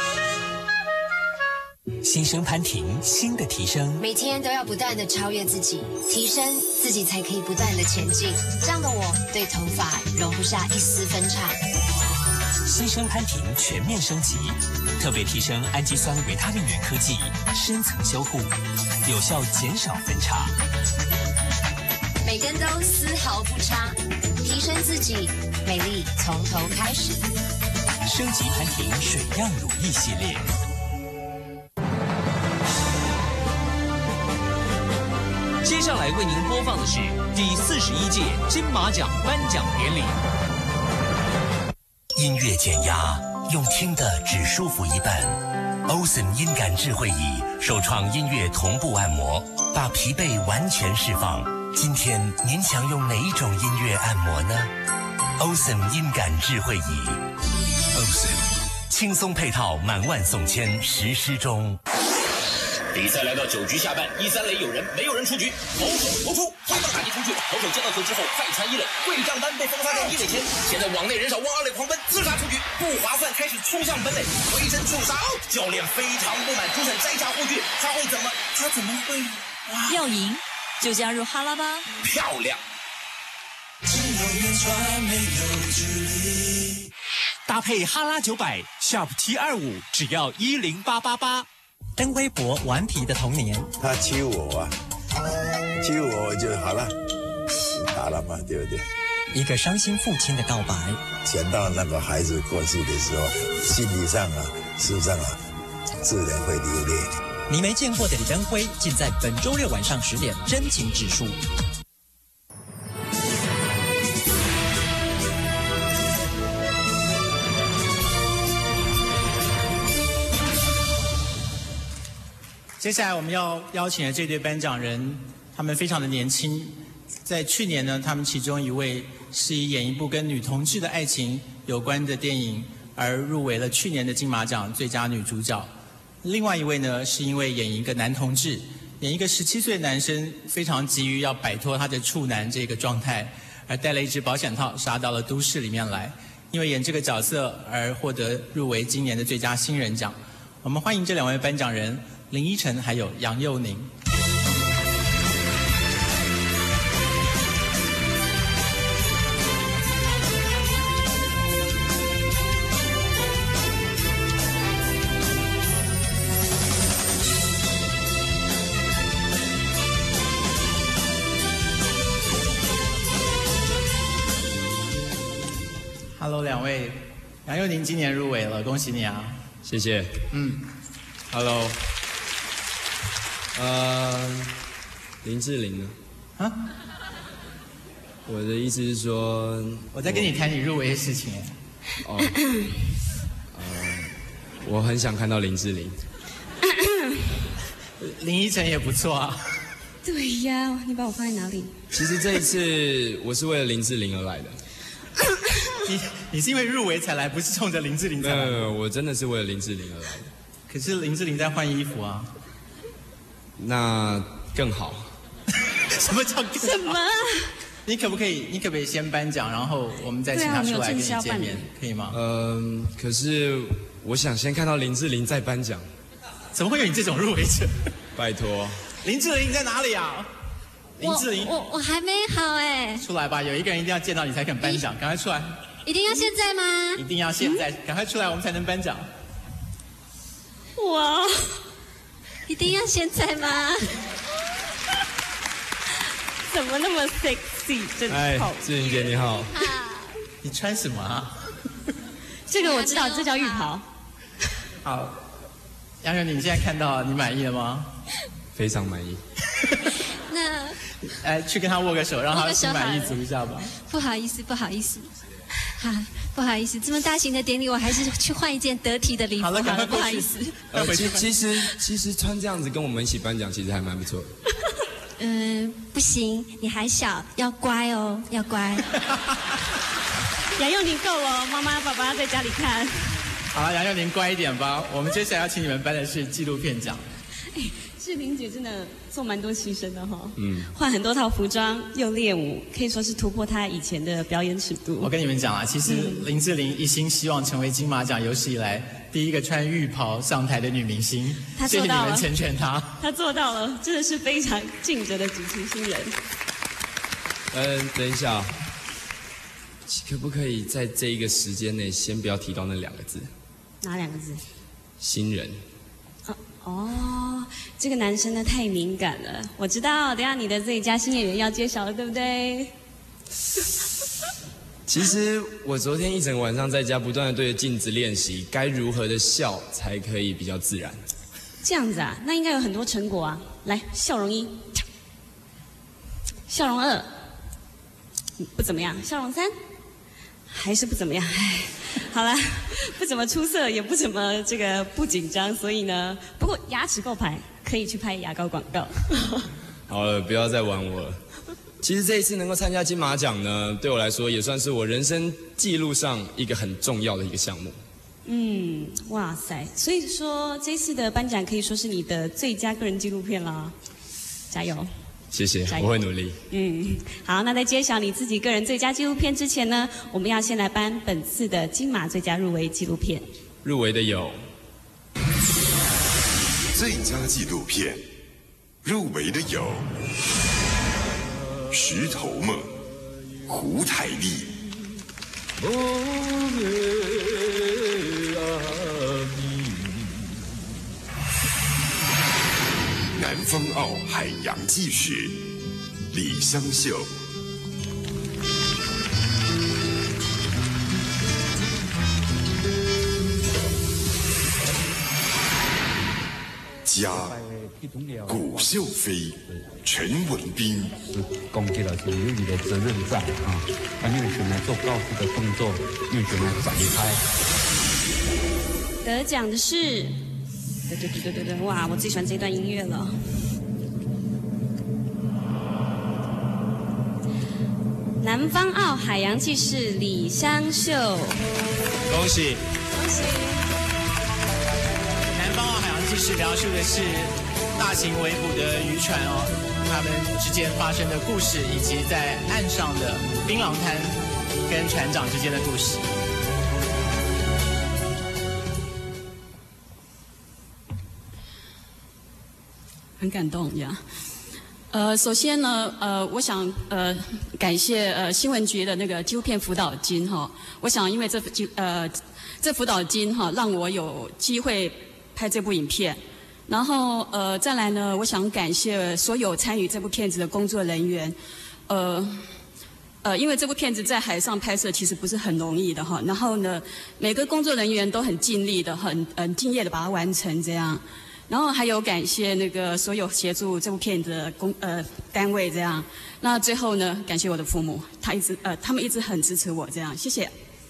新生潘婷，新的提升， 每天都要不断的超越自己，提升自己才可以不断的前进。这样的我对头发容不下一丝分叉。 新生潘婷全面升级，特别提升氨基酸维他命原科技，深层修护，有效减少分叉。 每根都丝毫不差，提升自己，美丽从头开始。 升级潘婷水漾乳液系列。接下来为您播放的是第41届金马奖颁奖典礼。音乐减压，用听的只舒服一半。Ocean 音感智慧椅首创音乐同步按摩，把疲惫完全释放。今天您想用哪一种音乐按摩呢？ Ocean 音感智慧椅 ，Ocean 轻松配套，满万送签，实施中。 比赛来到9局下半，1、3垒有人，没有人出局，投手投出，挥棒打击出去，投手接到球之后快传1垒，贵账单被封杀在1垒前，现在网内人少，往2垒狂奔，自杀出局，不划算，开始冲向本垒，回身触杀，教练非常不满，主审摘下护具，他怎么会？ 要赢就加入哈拉吧， 漂亮！ 搭配哈拉900 Sharp 725，只要10888。登微博顽皮的童年， 他欺我啊，欺我就好了，打了嘛，对不对？ 一个伤心父亲的告白。 想到那个孩子过世的时候，心理上啊，事实上啊，自然会流泪。 你没见过的李登辉，尽在本周6晚上10点真情指数。 接下来我们要邀请的这对颁奖人，他们非常的年轻。在去年呢，他们其中一位是以演一部跟女同志的爱情有关的电影而入围了去年的金马奖最佳女主角。另外一位呢，是因为演一个男同志，演一个17岁的男生，非常急于要摆脱他的处男这个状态，而带了一只保险套杀到了都市里面来，因为演这个角色而获得入围今年的最佳新人奖。我们欢迎这2位颁奖人。林依晨还有杨佑宁。Hello， 2位，杨佑宁今年入围了，恭喜你啊！ 谢谢。Hello。林志玲呢？ 啊？ 我的意思是说， 我在跟你谈你入围的事情。 哦。我很想看到林志玲。 林依晨也不错啊。 对呀，你把我放在哪里？ 其实这一次我是为了林志玲而来的。 你是因为入围才来，不是冲着林志玲才来？ 我真的是为了林志玲而来的。 可是林志玲在换衣服啊。 那更好。 什么叫更好？ 什么？ 你可不可以先颁奖，然后我们再请他出来跟你见面，可以吗？ 可是我想先看到林志玲再颁奖。 怎么会有你这种入围者？ 拜托。 林志玲在哪里啊？林志玲， 我还没好哎。 出来吧，有一个人一定要见到你才肯颁奖，赶快出来。 一定要现在吗？ 一定要现在，赶快出来，我们才能颁奖。 哇，一定要现在吗？ 怎么那么 sexy？ 真好。 志玲姐你好。 你穿什么啊？ 这个我知道，这叫浴袍。 好，杨元，你现在看到你满意了吗？ 非常满意。 那来去跟他握个手，让他心满意足一下吧。 不好意思，不好意思。好，不好意思，这么大型的典礼，我还是去换一件得体的礼服。 好了，赶快不好意思。 其实穿这样子跟我们一起颁奖，其实还蛮不错的。 不行，你还小，要乖哦，要乖。 杨佑宁够了，妈妈爸爸在家里看。 好了，杨佑宁乖一点吧。我们接下来要请你们颁的是纪录片奖。 志玲姐真的做蛮多牺牲的哈，换很多套服装，又练舞，可以说是突破她以前的表演尺度。 我跟你们讲啊，其实林志玲一心希望成为金马奖有史以来第一个穿浴袍上台的女明星，谢谢你们成全她。 她做到了，真的是非常尽责的主持新人。 等一下，可不可以在这一个时间内先不要提到那2个字？ 哪2个字？ 新人。 哦，这个男生呢太敏感了。我知道，等一下你的最佳新演员要揭晓了，对不对？ 其实我昨天一整晚上在家不断的对着镜子练习，该如何的笑才可以比较自然。 这样子啊，那应该有很多成果啊。来，笑容1，笑容2，不怎么样；笑容3，还是不怎么样。唉，好了，不怎么出色，也不怎么不紧张，所以呢，不过牙齿够排，可以去拍牙膏广告。 好了，不要再玩我了。其实这一次能够参加金马奖呢，对我来说也算是我人生记录上一个很重要的一个项目。 哇塞！所以说这次的颁奖可以说是你的最佳个人纪录片啦，加油！ 谢谢，我会努力。 好，那在揭晓你自己个人最佳纪录片之前呢，我们要先来颁本次的金马最佳入围纪录片。 入围的有最佳纪录片，入围的有石头梦、胡台丽。南方澳海洋纪实，李湘秀。加古秀飞、陈文彬。 攻击了是有你的责任在啊！因为选来做告知的动作，因为选来展开。 得奖的是，对，哇，我最喜欢这段音乐了。南方澳海洋纪事李湘秀， 恭喜！ 恭喜！ 南方澳海洋纪事描述的是大型围捕的渔船哦，他们之间发生的故事，以及在岸上的槟榔摊跟船长之间的故事。 很感动呀。首先呢，我想感谢新闻局的那个纪录片辅导金哈。我想因为这辅导金哈，让我有机会拍这部影片。然后再来呢，我想感谢所有参与这部片子的工作人员。因为这部片子在海上拍摄其实不是很容易的哈。然后呢，每个工作人员都很尽力的、很敬业的把它完成这样。然后还有感谢那个所有协助这部片子的单位这样。那最后呢，感谢我的父母，他们一直很支持我这样，谢谢。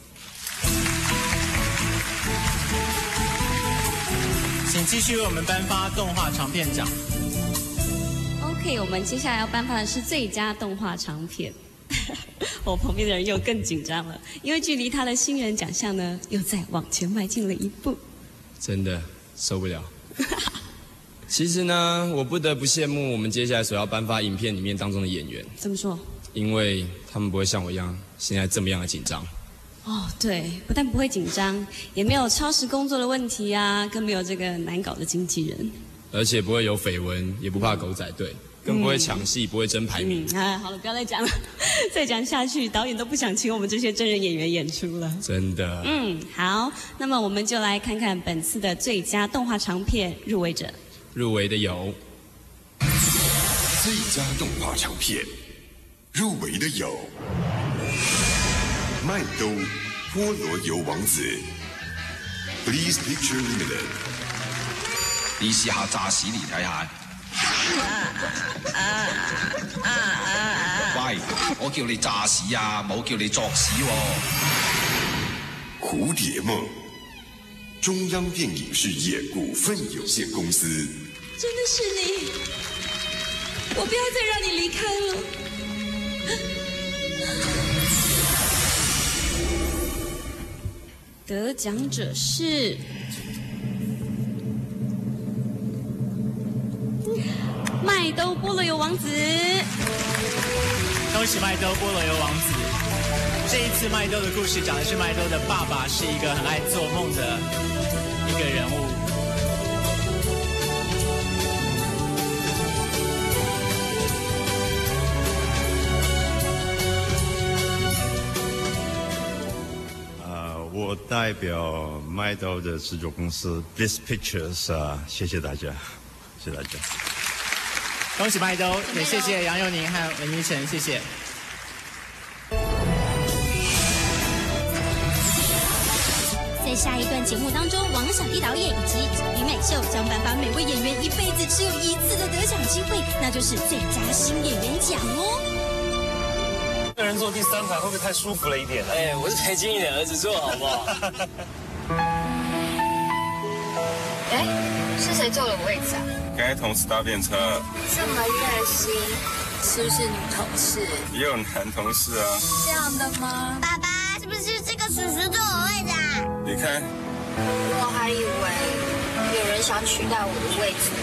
请继续为我们颁发动画长片奖。 OK， 我们接下来要颁发的是最佳动画长片。 我旁边的人又更紧张了，因为距离他的新人奖项呢，又再往前迈进了一步。 真的受不了。其实呢，我不得不羡慕我们接下来所要颁发影片里面当中的演员。 怎么说？ 因为他们不会像我一样，现在这么样的紧张。 哦，对，不但不会紧张，也没有超时工作的问题啊，更没有这个难搞的经纪人。 而且不会有绯闻，也不怕狗仔队。更不会抢戏，不会争排名。 好了，不要再讲了，再讲下去，导演都不想请我们这些真人演员演出了。 真的。 好，那么我们就来看看本次的最佳动画长片入围者。 入围的有最佳动画长片，入围的有麦兜菠萝油王子 ，Please Picture Limited。 你試下炸屎嚟睇下。喂，我叫你炸屎啊，冇叫你作屎喎。 蝴蝶夢，中央電影事業股份有限公司。 真的是你，我不要再讓你離開了。 得獎者是。麥兜菠蘿油王子， 恭喜麥兜菠蘿油王子！這一次麥兜的故事講的是麥兜的爸爸是一個很愛做夢的一個人物。 我代表麥兜的製作公司 Bliss Pictures 謝謝大家，謝謝大家。 恭喜麥兜，也謝謝楊佑寧和文依晨，謝謝。 在下一段節目當中，王小弟導演以及李美秀將頒發每位演員一輩子只有一次的得獎機會，那就是最佳新演員獎哦。 一個人坐第3排會不會太舒服了一點？哎，我是裴金義的兒子坐，好不好？ 哎，是誰坐了我位置啊？ 剛才同事搭便車， 這麼熱心，是不是女同事？ 也有男同事啊。 這樣的嗎？爸爸，是不是這個叔叔坐我位置啊？ 你看， 我還以為有人想取代我的位置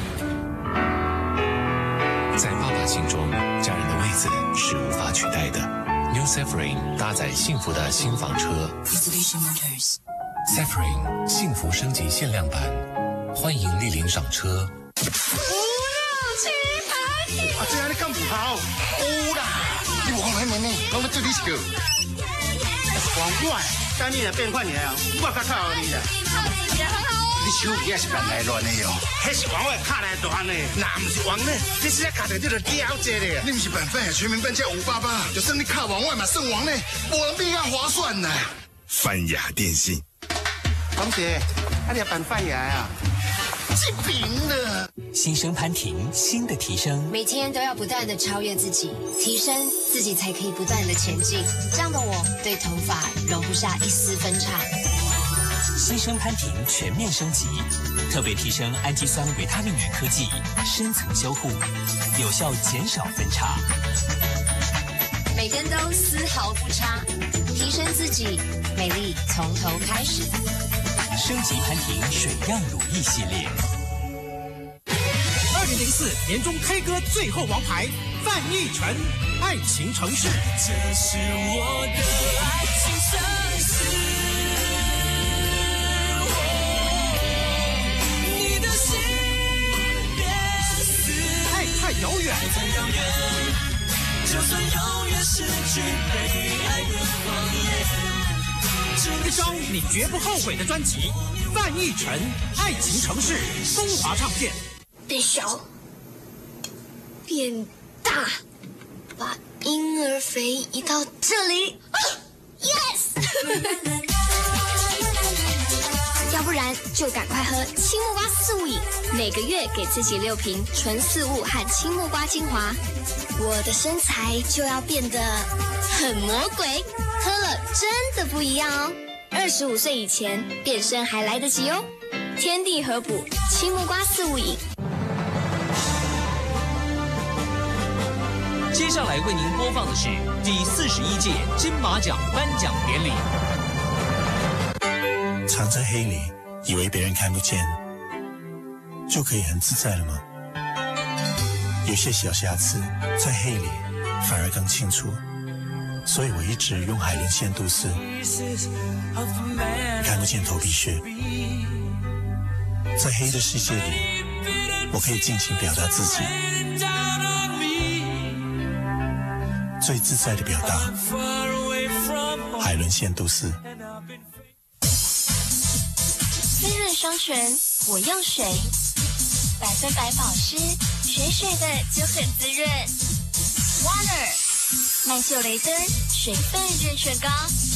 呢。 在爸爸心中，家人的位子是無法取代的。New Zephyrin 搭載幸福的新房車 ，Zephyrin 幸福升級限量版。歡迎蒞臨上車。 不要去爬你！ 啊，這樣你咁唔好，有啦！你往來面呢，講到最啲事。王怪，等你來變款爾，我較靠你啦。你手機也是亂來亂的喲，迄是王外卡來斷的，那唔是王呢？你是在卡在這個了解的。你唔是本分，全民奔叫588，就算你卡王外嘛，算王呢，無人比較划算呢。 泛亞電信。 王姐，你要辦泛亞啊？是平的。 新生潘婷，新的提升， 每天都要不斷的超越自己，提升自己才可以不斷的前進。這樣的我對頭髮容不下一絲分叉。 新生潘婷全面升級，特別提升氨基酸維他命與科技，深層修護，有效減少分叉。 每天都絲毫不差，提升自己，美麗從頭開始。 升級潘婷水漾乳液系列。 2004年中 K 歌最後王牌范逸臣，《愛情城市》。這是我的愛情城市。你的心別死，愛太遙遠，就算永遠失去被愛的謊言。一張你絕不後悔的專輯，范逸臣《愛情城市》，風華唱片。 變小，變大，把嬰兒肥移到這裡。Yes！ 要不然就趕快喝青木瓜4物飲，每個月給自己6瓶純4物和青木瓜精華，我的身材就要變得很魔鬼。喝了真的不一樣哦！25歲以前變身還來得及哦！天地合補青木瓜4物飲。 接下来为您播放的是第41届金马奖颁奖典礼。 藏在黑里，以为别人看不见，就可以很自在了吗？有些小瑕疵在黑里反而更清楚，所以我一直用海伦线度丝，看不见头皮屑。在黑的世界里，我可以尽情表达自己，最自在的表达。海伦线度丝。 滋润双唇，我用水，100%保湿，水水的就很滋润。Water， 曼秀雷敦水分润唇膏。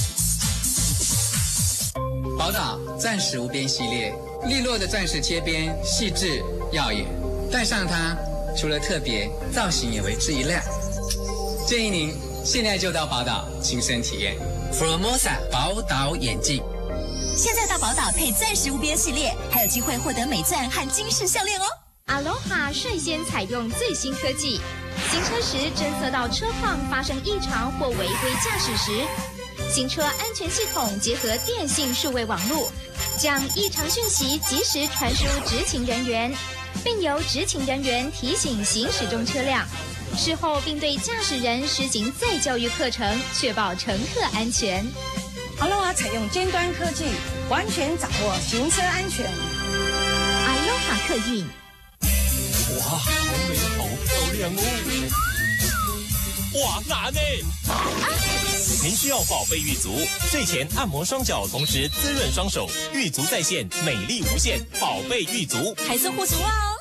宝岛钻石无边系列，利落的钻石切边，细致耀眼。戴上它，除了特别，造型也为之一亮。建议您现在就到宝岛亲身体验 Formosa 宝岛眼镜。 现在到宝岛配钻石无边系列，还有机会获得美钻和金饰项链哦。 Aloha 率先采用最新科技，行车时侦测到车况发生异常或违规驾驶时，行车安全系统结合电信数位网络，将异常讯息及时传输执勤人员，并由执勤人员提醒行驶中车辆。事后并对驾驶人施行再教育课程，确保乘客安全。 Aloha 采用尖端科技，完全掌握行车安全。 Aloha 客运。 哇，好美，好漂亮哦！哇，难呢！您需要宝贝玉足，睡前按摩双脚，同时滋润双手，玉足在线，美丽无限，宝贝玉足还送护足袜哦。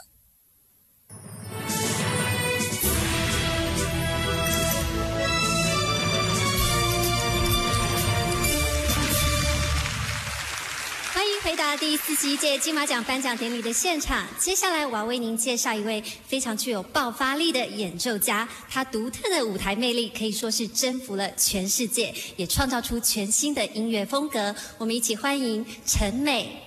欢迎回到第41届金马奖颁奖典礼的现场。接下来我要为您介绍一位非常具有爆发力的演奏家，他独特的舞台魅力可以说是征服了全世界，也创造出全新的音乐风格。我们一起欢迎陈美。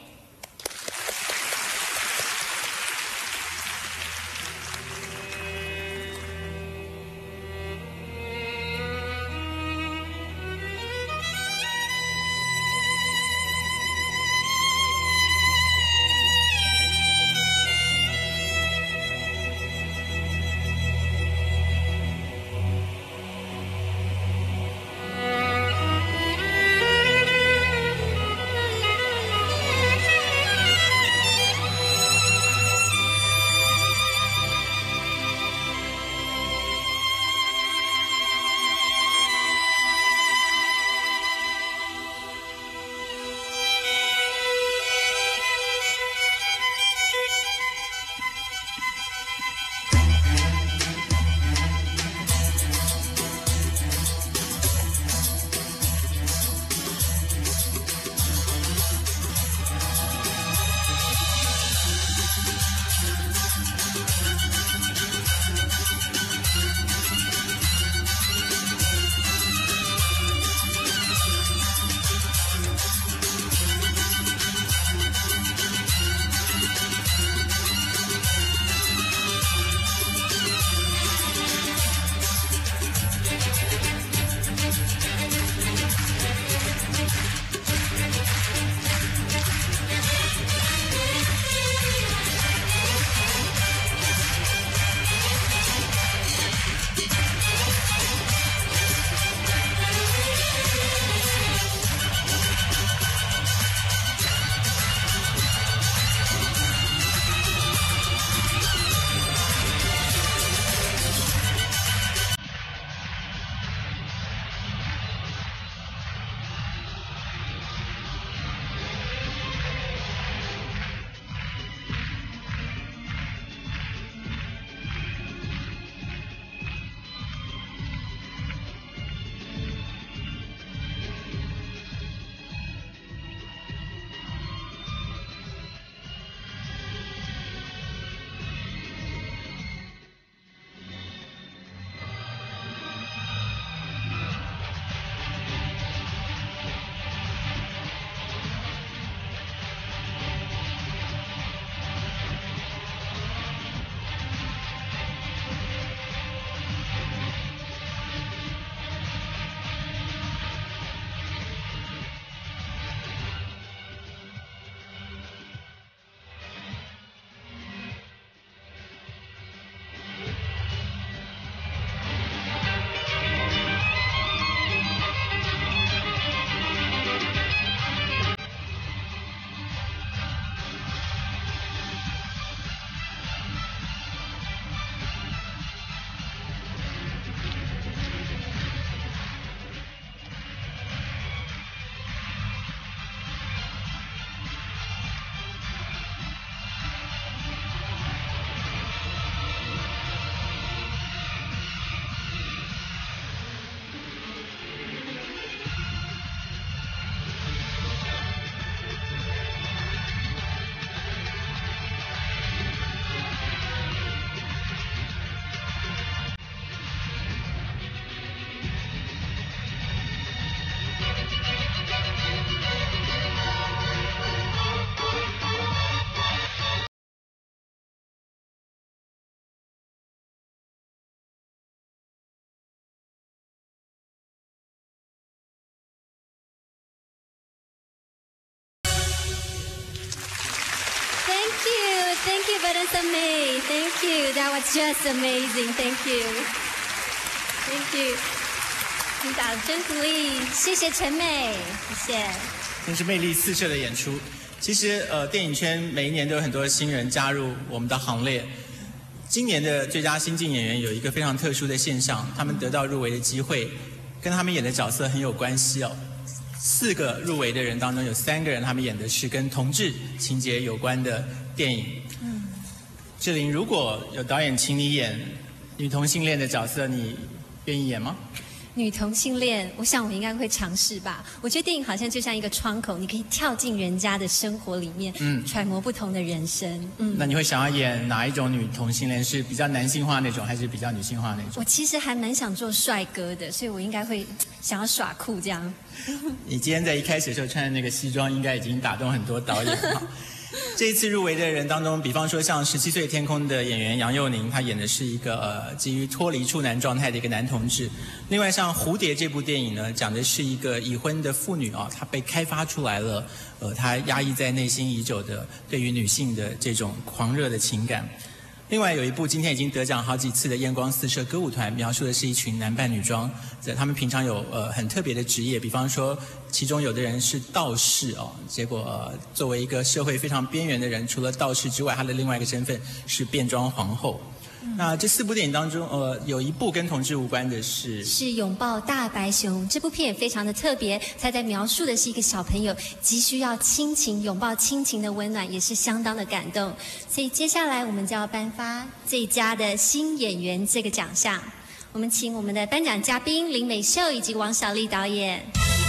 May, thank you. That was just amazing. Thank you. Thank you. 你打得真鼓励，谢谢陈美，谢谢。 真是魅力四射的演出。其实电影圈每一年都有很多新人加入我们的行列。今年的最佳新晋演员有一个非常特殊的现象，他们得到入围的机会，跟他们演的角色很有关系哦。4个入围的人当中，有3个人他们演的是跟同志情节有关的电影。志玲，如果有导演请你演女同性恋的角色，你愿意演吗？ 女同性恋，我想我应该会尝试吧。我觉得电影好像就像一个窗口，你可以跳进人家的生活里面，揣摩不同的人生。 那你会想要演哪一种女同性恋？是比较男性化那种，还是比较女性化那种？ 我其实还蛮想做帅哥的，所以我应该会想要耍酷这样。 你今天在一开始的时候穿的那个西装，应该已经打动很多导演了。这一次入围的人当中，比方说像17岁天空的演员杨佑宁，他演的是一个基于脱离处男状态的一个男同志。另外像蝴蝶这部电影呢，讲的是一个已婚的妇女啊，她被开发出来了，她压抑在内心已久的对于女性的这种狂热的情感。另外有一部今天已经得奖好几次的艳光四射歌舞团，描述的是一群男扮女装，他们平常有很特别的职业，比方说其中有的人是道士哦，结果作为一个社会非常边缘的人，除了道士之外，他的另外一个身份是变装皇后。那这4部电影当中，有一部跟同志无关的是拥抱大白熊。这部片也非常的特别，它在描述的是一个小朋友急需要亲情，拥抱亲情的温暖，也是相当的感动。所以接下来我们就要颁发最佳的新演员这个奖项。我们请我们的颁奖嘉宾林美秀以及王小利导演。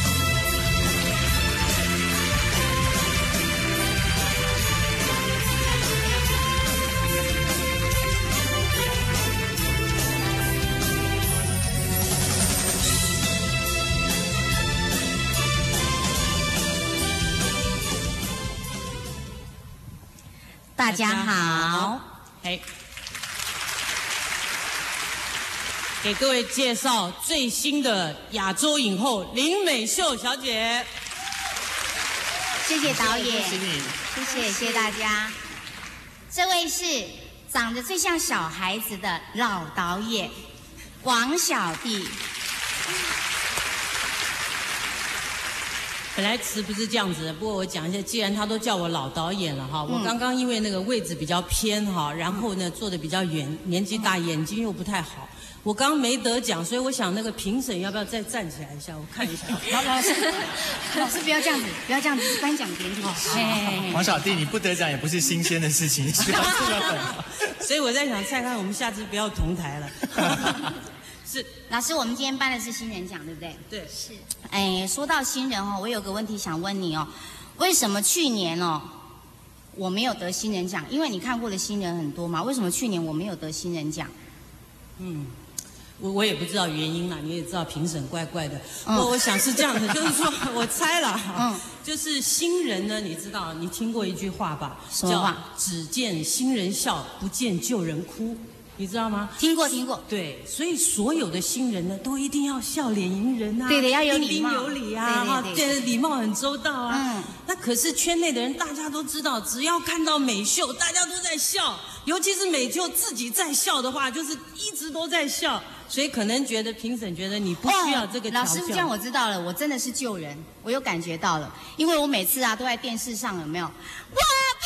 大家好，给各位介绍最新的亚洲影后林美秀小姐。 谢谢导演， 谢谢大家。这位是长得最像小孩子的老导演王小弟。 本来词不是这样子的，不过我讲一下，既然他都叫我老导演了哈，我刚刚因为那个位置比较偏哈，然后呢坐得比较远，年纪大，眼睛又不太好，我刚没得奖，所以我想那个评审要不要再站起来一下，我看一下。 老师不要这样子，不要这样子，是颁奖典礼。 王小弟，你不得奖也不是新鲜的事情，需要这个等。所以我在想，蔡康，我们下次不要同台了。是老师，我们今天颁的是新人奖，对不对？ 对，是。 说到新人哦，我有个问题想问你哦，为什么去年哦我没有得新人奖？因为你看过的新人很多嘛，为什么去年我没有得新人奖？ 我也不知道原因啦，你也知道评审怪怪的。我想是这样的，就是说我猜了，就是新人呢，你知道，你听过一句话吧？ 什么话？ 只见新人笑，不见旧人哭。你知道吗？ 听过。 对，所以所有的新人呢，都一定要笑脸迎人啊， 对的，要有礼貌， 彬彬有礼啊，对，礼貌很周到啊。那可是圈内的人，大家都知道，只要看到美秀，大家都在笑，尤其是美秀自己在笑的话，就是一直都在笑，所以可能觉得评审觉得你不需要这个调教。 老师这样我知道了，我真的是救人，我有感觉到了，因为我每次啊都在电视上有没有？我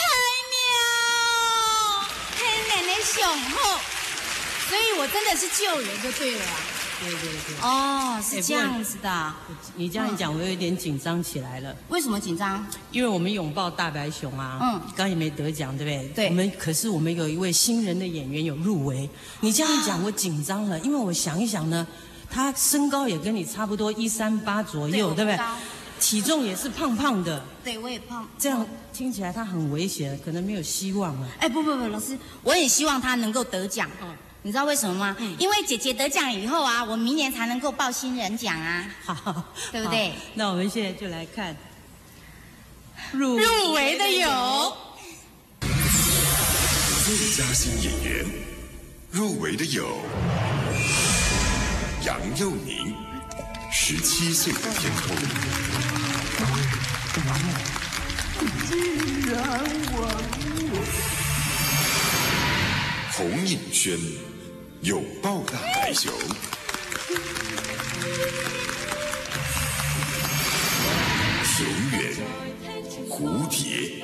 拍奶奶雄厚。所以我真的是救人就对了啊。 对。 哦，是这样子的。 你这样一讲，我有点紧张起来了。 为什么紧张？ 因为我们拥抱大白熊啊，刚也没得奖，对不对？ 对。 可是我们有一位新人的演员有入围。你这样一讲，我紧张了，因为我想一想呢，他身高也跟你差不多138左右，对不对？体重也是胖胖的。 对，我也胖。 这样听起来他很危险，可能没有希望了。 不，老师，我也希望他能够得奖。你知道为什么吗？因为姐姐得奖以后啊，我明年才能够报新人奖啊。 好， 对不对？ 那我们现在就来看入围的有最佳新演员，入围的有杨佑宁，《17岁的天空》。既然忘我。 洪颖轩，拥抱大白熊。田园蝴蝶。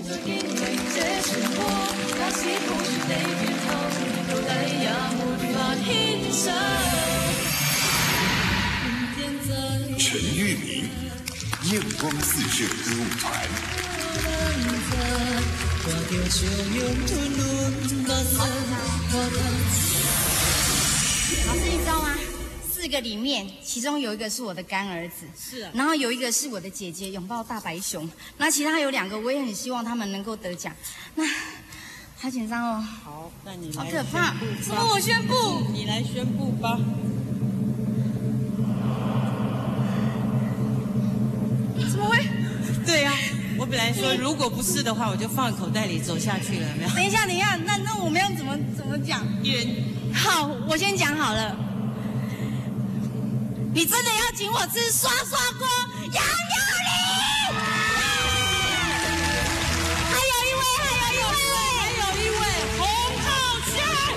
陈玉明，艳光四射歌舞团。 老师，你知道吗？4个里面，其中有一个是我的干儿子， 是啊， 然后有一个是我的姐姐，拥抱大白熊。那其他有2个，我也很希望他们能够得奖。那好紧张哦。 好，那你来。 好可怕！什么？我宣布？ 你来宣布吧。 怎么会？ 对呀、我本来说如果不是的话，我就放口袋里走下去了，没有？ 等一下，那我们要怎么讲？好，我先讲好了。你真的要请我吃刷刷锅羊肉粒？还有一位，洪浩轩，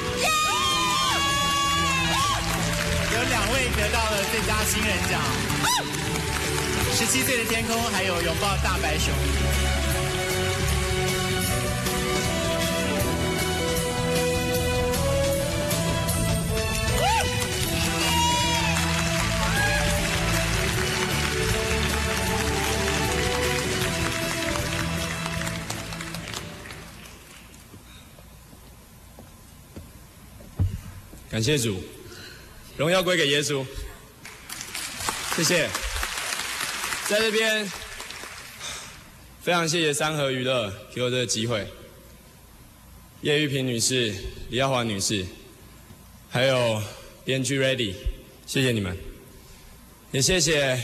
有2位得到了最佳新人奖。17岁的天空，还有拥抱大白熊。 感谢主，荣耀归给耶稣。谢谢。在这边，非常谢谢三和娱乐给我这个机会，叶玉萍女士、李耀华女士，还有编剧 Ready， 谢谢你们，也谢谢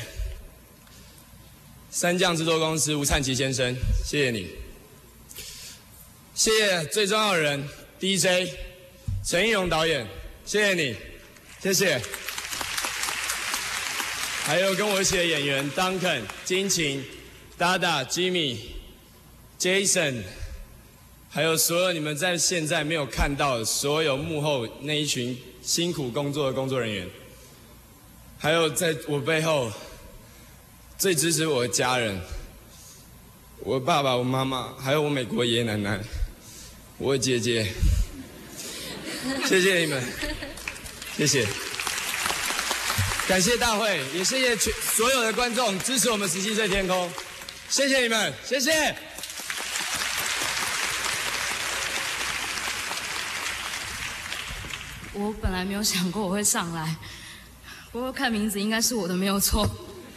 三将制作公司吴灿奇先生，谢谢你，谢谢最重要的人 DJ 陈奕荣导演，谢谢你，谢谢。还有跟我一起的演员 Duncan、金琴、Dada、Jimmy、Jason， 还有所有你们在现在没有看到的所有幕后那一群辛苦工作的工作人员，还有在我背后最支持我的家人，我爸爸、我妈妈，还有我美国爷爷奶奶，我的姐姐，谢谢你们，谢谢。感谢大会，也谢谢所有的观众支持我们17岁天空，谢谢你们，谢谢。 我本来没有想过我会上来，不过看名字应该是我的没有错。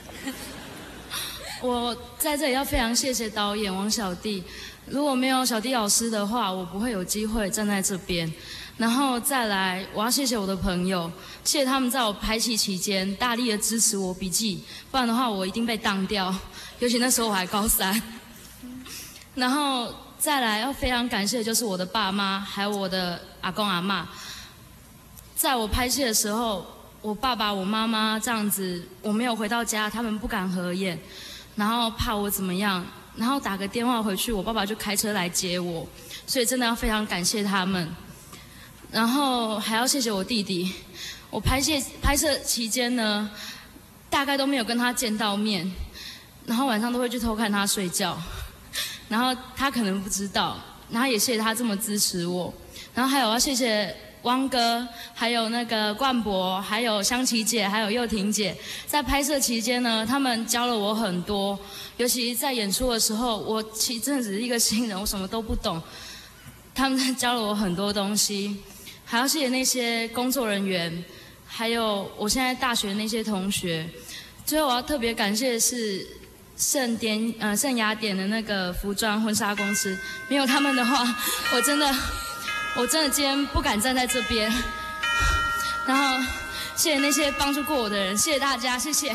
我在这里要非常谢谢导演王小弟，如果没有小弟老师的话，我不会有机会站在这边。然后再来，我要谢谢我的朋友，谢谢他们在我拍戏期间大力的支持我笔记，不然的话我一定被当掉，尤其那时候我还高3。然后再来要非常感谢的就是我的爸妈，还有我的阿公阿嬷，在我拍戏的时候，我爸爸我妈妈这样子，我没有回到家，他们不敢合眼，然后怕我怎么样，然后打个电话回去，我爸爸就开车来接我，所以真的要非常感谢他们。然后还要谢谢我弟弟，我拍摄期间呢，大概都没有跟他见到面，然后晚上都会去偷看他睡觉，然后他可能不知道，然后也谢谢他这么支持我，然后还有要谢谢汪哥，还有那个冠博，还有香琪姐，还有佑婷姐，在拍摄期间呢，他们教了我很多，尤其在演出的时候，我其实真的只是一个新人，我什么都不懂，他们教了我很多东西。还要谢谢那些工作人员，还有我现在大学的那些同学。最后我要特别感谢的是圣雅典的那个服装婚纱公司，没有他们的话，我真的今天不敢站在这边。然后谢谢那些帮助过我的人，谢谢大家，谢谢。 谢谢，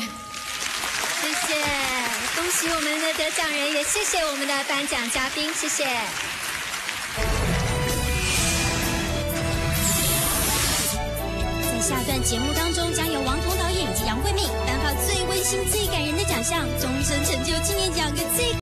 恭喜我们的得奖人，也谢谢我们的颁奖嘉宾，谢谢。下段节目当中，将由王彤导演以及杨慧敏颁发最温馨、最感人的奖项——终身成就纪念奖跟最。